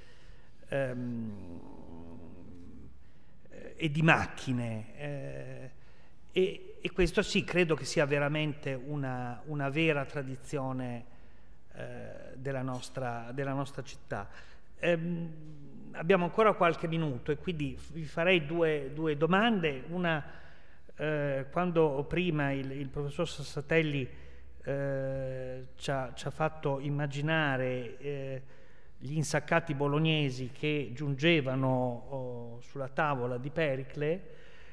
di macchine, e questo sì, credo che sia veramente una vera tradizione della nostra città. Abbiamo ancora qualche minuto e quindi vi farei due domande. Una, quando prima il professor Sassatelli ci ha fatto immaginare gli insaccati bolognesi che giungevano sulla tavola di Pericle,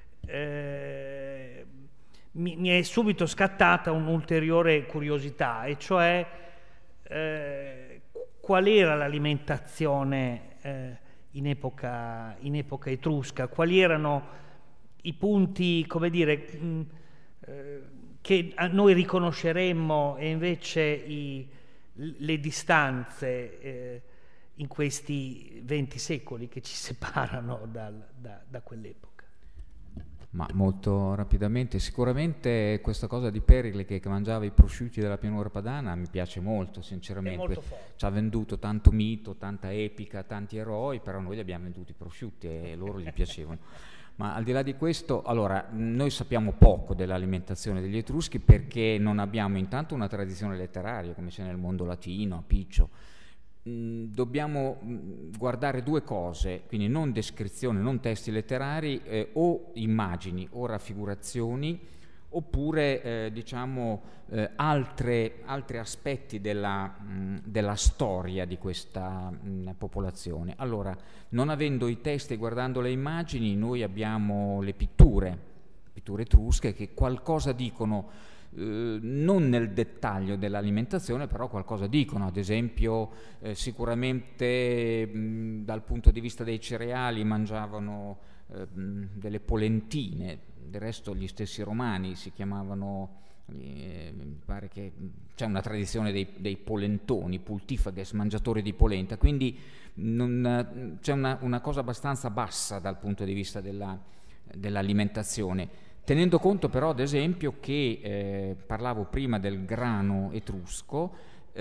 mi è subito scattata un'ulteriore curiosità, e cioè qual era l'alimentazione in epoca etrusca, quali erano i punti, come dire, che noi riconosceremmo, e invece le distanze in questi 20 secoli che ci separano da quell'epoca. Ma molto rapidamente, sicuramente questa cosa di Pericle che mangiava i prosciutti della pianura padana mi piace molto, sinceramente. È molto forte. Ci ha venduto tanto mito, tanta epica, tanti eroi, però noi gli abbiamo venduti i prosciutti e loro gli piacevano. Ma al di là di questo, allora, noi sappiamo poco dell'alimentazione degli Etruschi perché non abbiamo intanto una tradizione letteraria come c'è nel mondo latino, Appicio. Dobbiamo guardare due cose, quindi non descrizioni, non testi letterari, o immagini o raffigurazioni, oppure altri aspetti della storia di questa popolazione. Allora, non avendo i testi e guardando le immagini, noi abbiamo le pitture etrusche che qualcosa dicono, non nel dettaglio dell'alimentazione, però qualcosa dicono. Ad esempio, sicuramente dal punto di vista dei cereali mangiavano delle polentine. Del resto gli stessi romani si chiamavano, mi pare che c'è una tradizione dei polentoni, pultifages, mangiatori di polenta, quindi c'è una cosa abbastanza bassa dal punto di vista dell'alimentazione. Tenendo conto però, ad esempio, che parlavo prima del grano etrusco,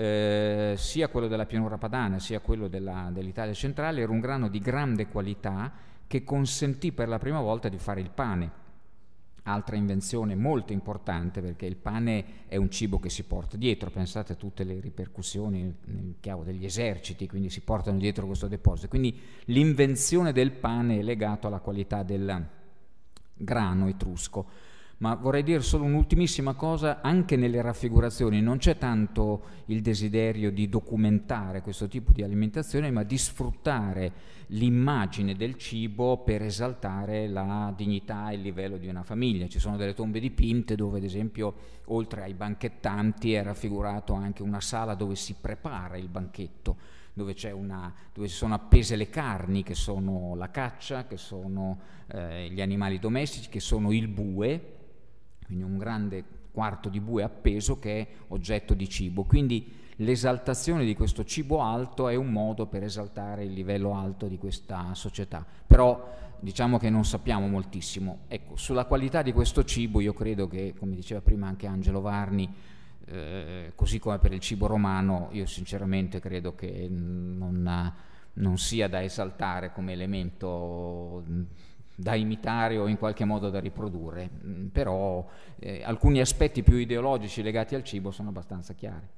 sia quello della pianura padana sia quello dell'Italia centrale, era un grano di grande qualità che consentì per la prima volta di fare il pane. Altra invenzione molto importante, perché il pane è un cibo che si porta dietro, pensate a tutte le ripercussioni nel chiavo degli eserciti, quindi si portano dietro questo deposito. Quindi l'invenzione del pane è legato alla qualità del grano etrusco. Ma vorrei dire solo un'ultimissima cosa: anche nelle raffigurazioni non c'è tanto il desiderio di documentare questo tipo di alimentazione, ma di sfruttare l'immagine del cibo per esaltare la dignità e il livello di una famiglia. Ci sono delle tombe dipinte dove, ad esempio, oltre ai banchettanti è raffigurato anche una sala dove si prepara il banchetto, dove si sono appese le carni, che sono la caccia, che sono gli animali domestici, che sono il bue, quindi un grande quarto di bue appeso che è oggetto di cibo. Quindi l'esaltazione di questo cibo alto è un modo per esaltare il livello alto di questa società, però diciamo che non sappiamo moltissimo. Ecco, sulla qualità di questo cibo io credo che, come diceva prima anche Angelo Varni, così come per il cibo romano, io sinceramente credo che non sia da esaltare come elemento da imitare o in qualche modo da riprodurre, però alcuni aspetti più ideologici legati al cibo sono abbastanza chiari.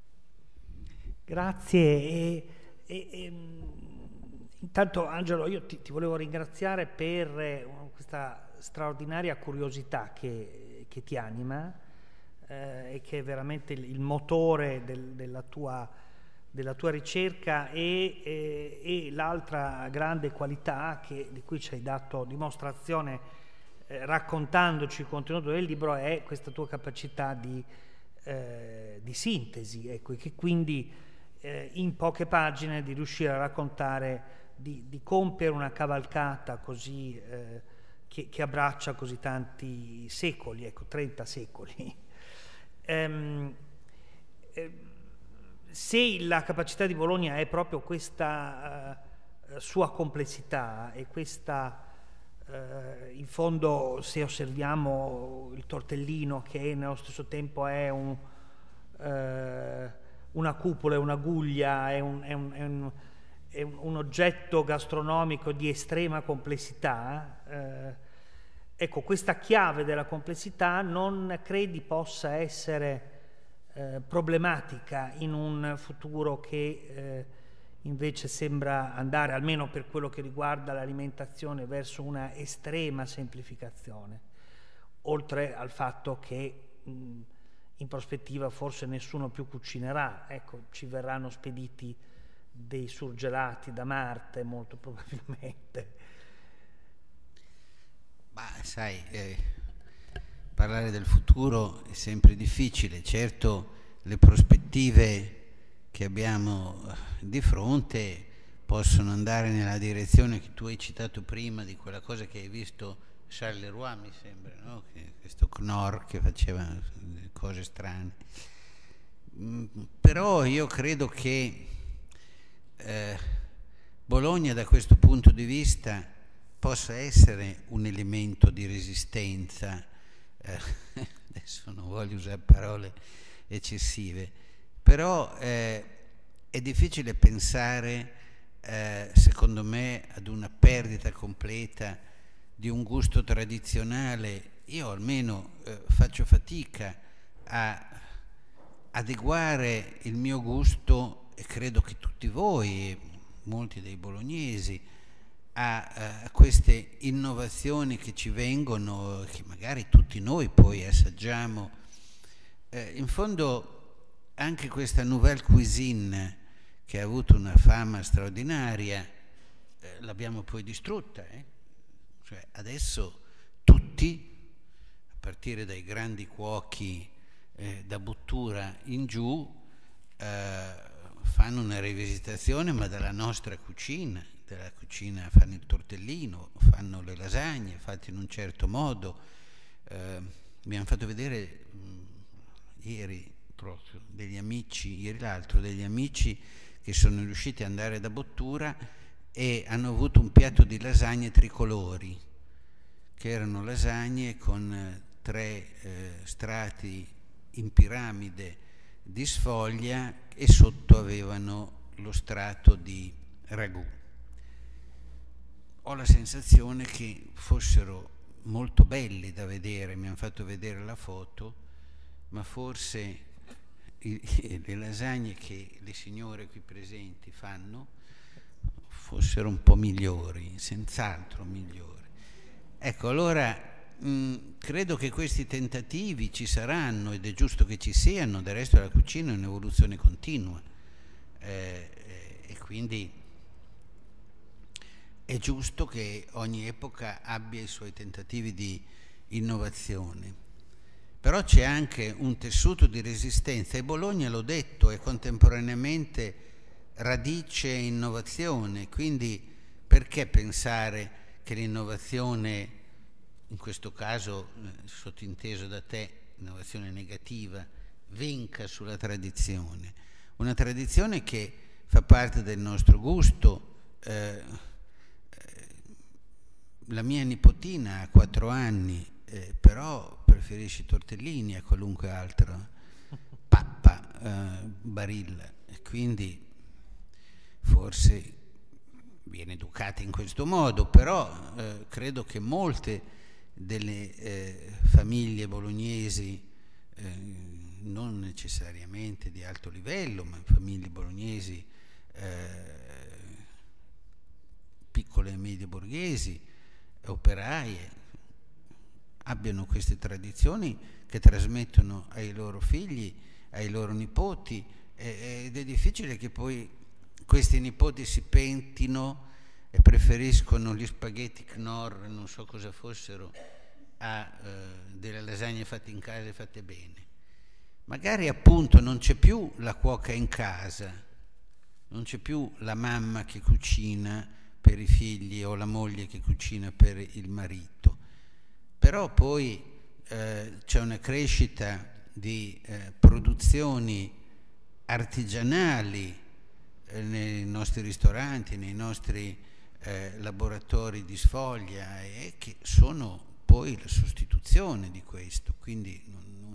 Grazie. Intanto Angelo, io ti volevo ringraziare per questa straordinaria curiosità che ti anima e che è veramente il motore della tua ricerca, e l'altra grande qualità di cui ci hai dato dimostrazione raccontandoci il contenuto del libro è questa tua capacità di sintesi, ecco, e che quindi in poche pagine di riuscire a raccontare, di compiere una cavalcata così che abbraccia così tanti secoli, ecco, 30 secoli. Se la capacità di Bologna è proprio questa sua complessità e questa, in fondo, se osserviamo il tortellino, che nello stesso tempo è una cupola, è un'aguglia, è un oggetto gastronomico di estrema complessità, ecco, questa chiave della complessità non credi possa essere problematica in un futuro che invece sembra andare, almeno per quello che riguarda l'alimentazione, verso una estrema semplificazione, oltre al fatto che in prospettiva forse nessuno più cucinerà, ecco, ci verranno spediti dei surgelati da Marte molto probabilmente. Ma sai, parlare del futuro è sempre difficile. Certo, le prospettive che abbiamo di fronte possono andare nella direzione che tu hai citato prima, di quella cosa che hai visto Charles Leroy, mi sembra, no? Questo Knorr che faceva cose strane. Però io credo che Bologna, da questo punto di vista, possa essere un elemento di resistenza. Adesso non voglio usare parole eccessive, però è difficile pensare, secondo me, ad una perdita completa di un gusto tradizionale. Io almeno faccio fatica a adeguare il mio gusto, e credo che tutti voi, molti dei bolognesi, a queste innovazioni che ci vengono, che magari tutti noi poi assaggiamo. In fondo anche questa nouvelle cuisine, che ha avuto una fama straordinaria, l'abbiamo poi distrutta. Cioè adesso tutti, a partire dai grandi cuochi da Bottura in giù, fanno una rivisitazione, ma della nostra cucina, fanno il tortellino, fanno le lasagne fatte in un certo modo. Mi hanno fatto vedere ieri proprio ieri l'altro, degli amici che sono riusciti ad andare da Bottura e hanno avuto un piatto di lasagne tricolori, che erano lasagne con 3 strati in piramide di sfoglia e sotto avevano lo strato di ragù. Ho la sensazione che fossero molto belli da vedere, mi hanno fatto vedere la foto, ma forse le lasagne che le signore qui presenti fanno fossero un po' migliori, senz'altro migliori. Ecco, allora credo che questi tentativi ci saranno, ed è giusto che ci siano. Del resto la cucina è un'evoluzione continua, e quindi è giusto che ogni epoca abbia i suoi tentativi di innovazione. Però c'è anche un tessuto di resistenza, e Bologna, l'ho detto, è contemporaneamente radice e innovazione. Quindi perché pensare che l'innovazione, in questo caso sottinteso da te, innovazione negativa, venga sulla tradizione. Una tradizione che fa parte del nostro gusto. La mia nipotina ha 4 anni, però preferisce i tortellini a qualunque altro pappa, Barilla, e quindi forse viene educata in questo modo, però credo che molte delle famiglie bolognesi, non necessariamente di alto livello, ma famiglie bolognesi piccole e medie borghesi, operaie, abbiano queste tradizioni che trasmettono ai loro figli, ai loro nipoti, ed è difficile che poi questi nipoti si pentino e preferiscono gli spaghetti Knorr, non so cosa fossero, a delle lasagne fatte in casa e fatte bene. Magari appunto non c'è più la cuoca in casa, non c'è più la mamma che cucina per i figli o la moglie che cucina per il marito, però poi c'è una crescita di produzioni artigianali nei nostri ristoranti, nei nostri laboratori di sfoglia, e che sono poi la sostituzione di questo. Quindi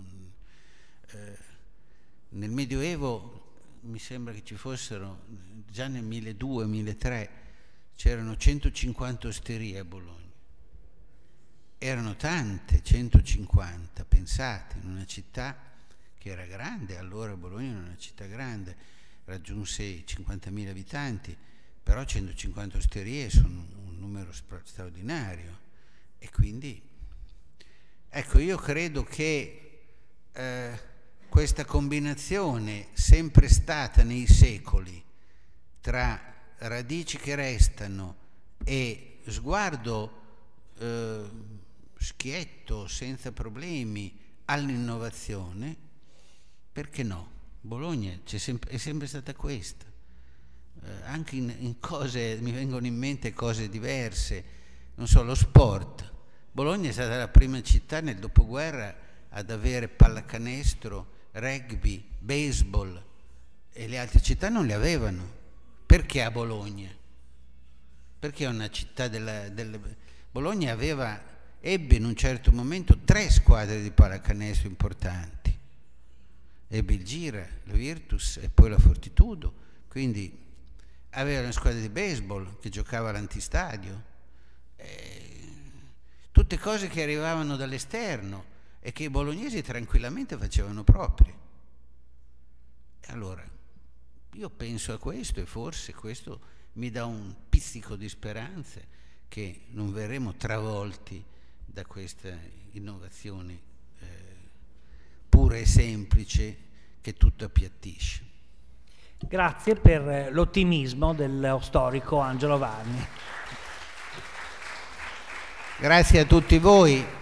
nel Medioevo mi sembra che ci fossero, già nel 1200-1300 c'erano 150 osterie a Bologna. Erano tante, 150, pensate, in una città che era grande, allora Bologna era una città grande, raggiunse i 50.000 abitanti, però 150 osterie sono un numero straordinario. E quindi, ecco, io credo che questa combinazione, sempre stata nei secoli, tra radici che restano e sguardo schietto, senza problemi, all'innovazione, perché no? Bologna è sempre stata questa. Anche in cose, mi vengono in mente cose diverse, non so, lo sport. Bologna è stata la prima città nel dopoguerra ad avere pallacanestro, rugby, baseball, e le altre città non le avevano. Perché a Bologna? Perché è una città Bologna ebbe in un certo momento 3 squadre di pallacanestro importanti. Ebbe il Gira, la Virtus e poi la Fortitudo. Quindi aveva una squadra di baseball che giocava all'antistadio. Tutte cose che arrivavano dall'esterno e che i bolognesi tranquillamente facevano proprie. Allora, io penso a questo, e forse questo mi dà un pizzico di speranza che non verremo travolti da questa innovazione pura e semplice che tutto appiattisce. Grazie per l'ottimismo dello storico Angelo Vanni. Grazie a tutti voi.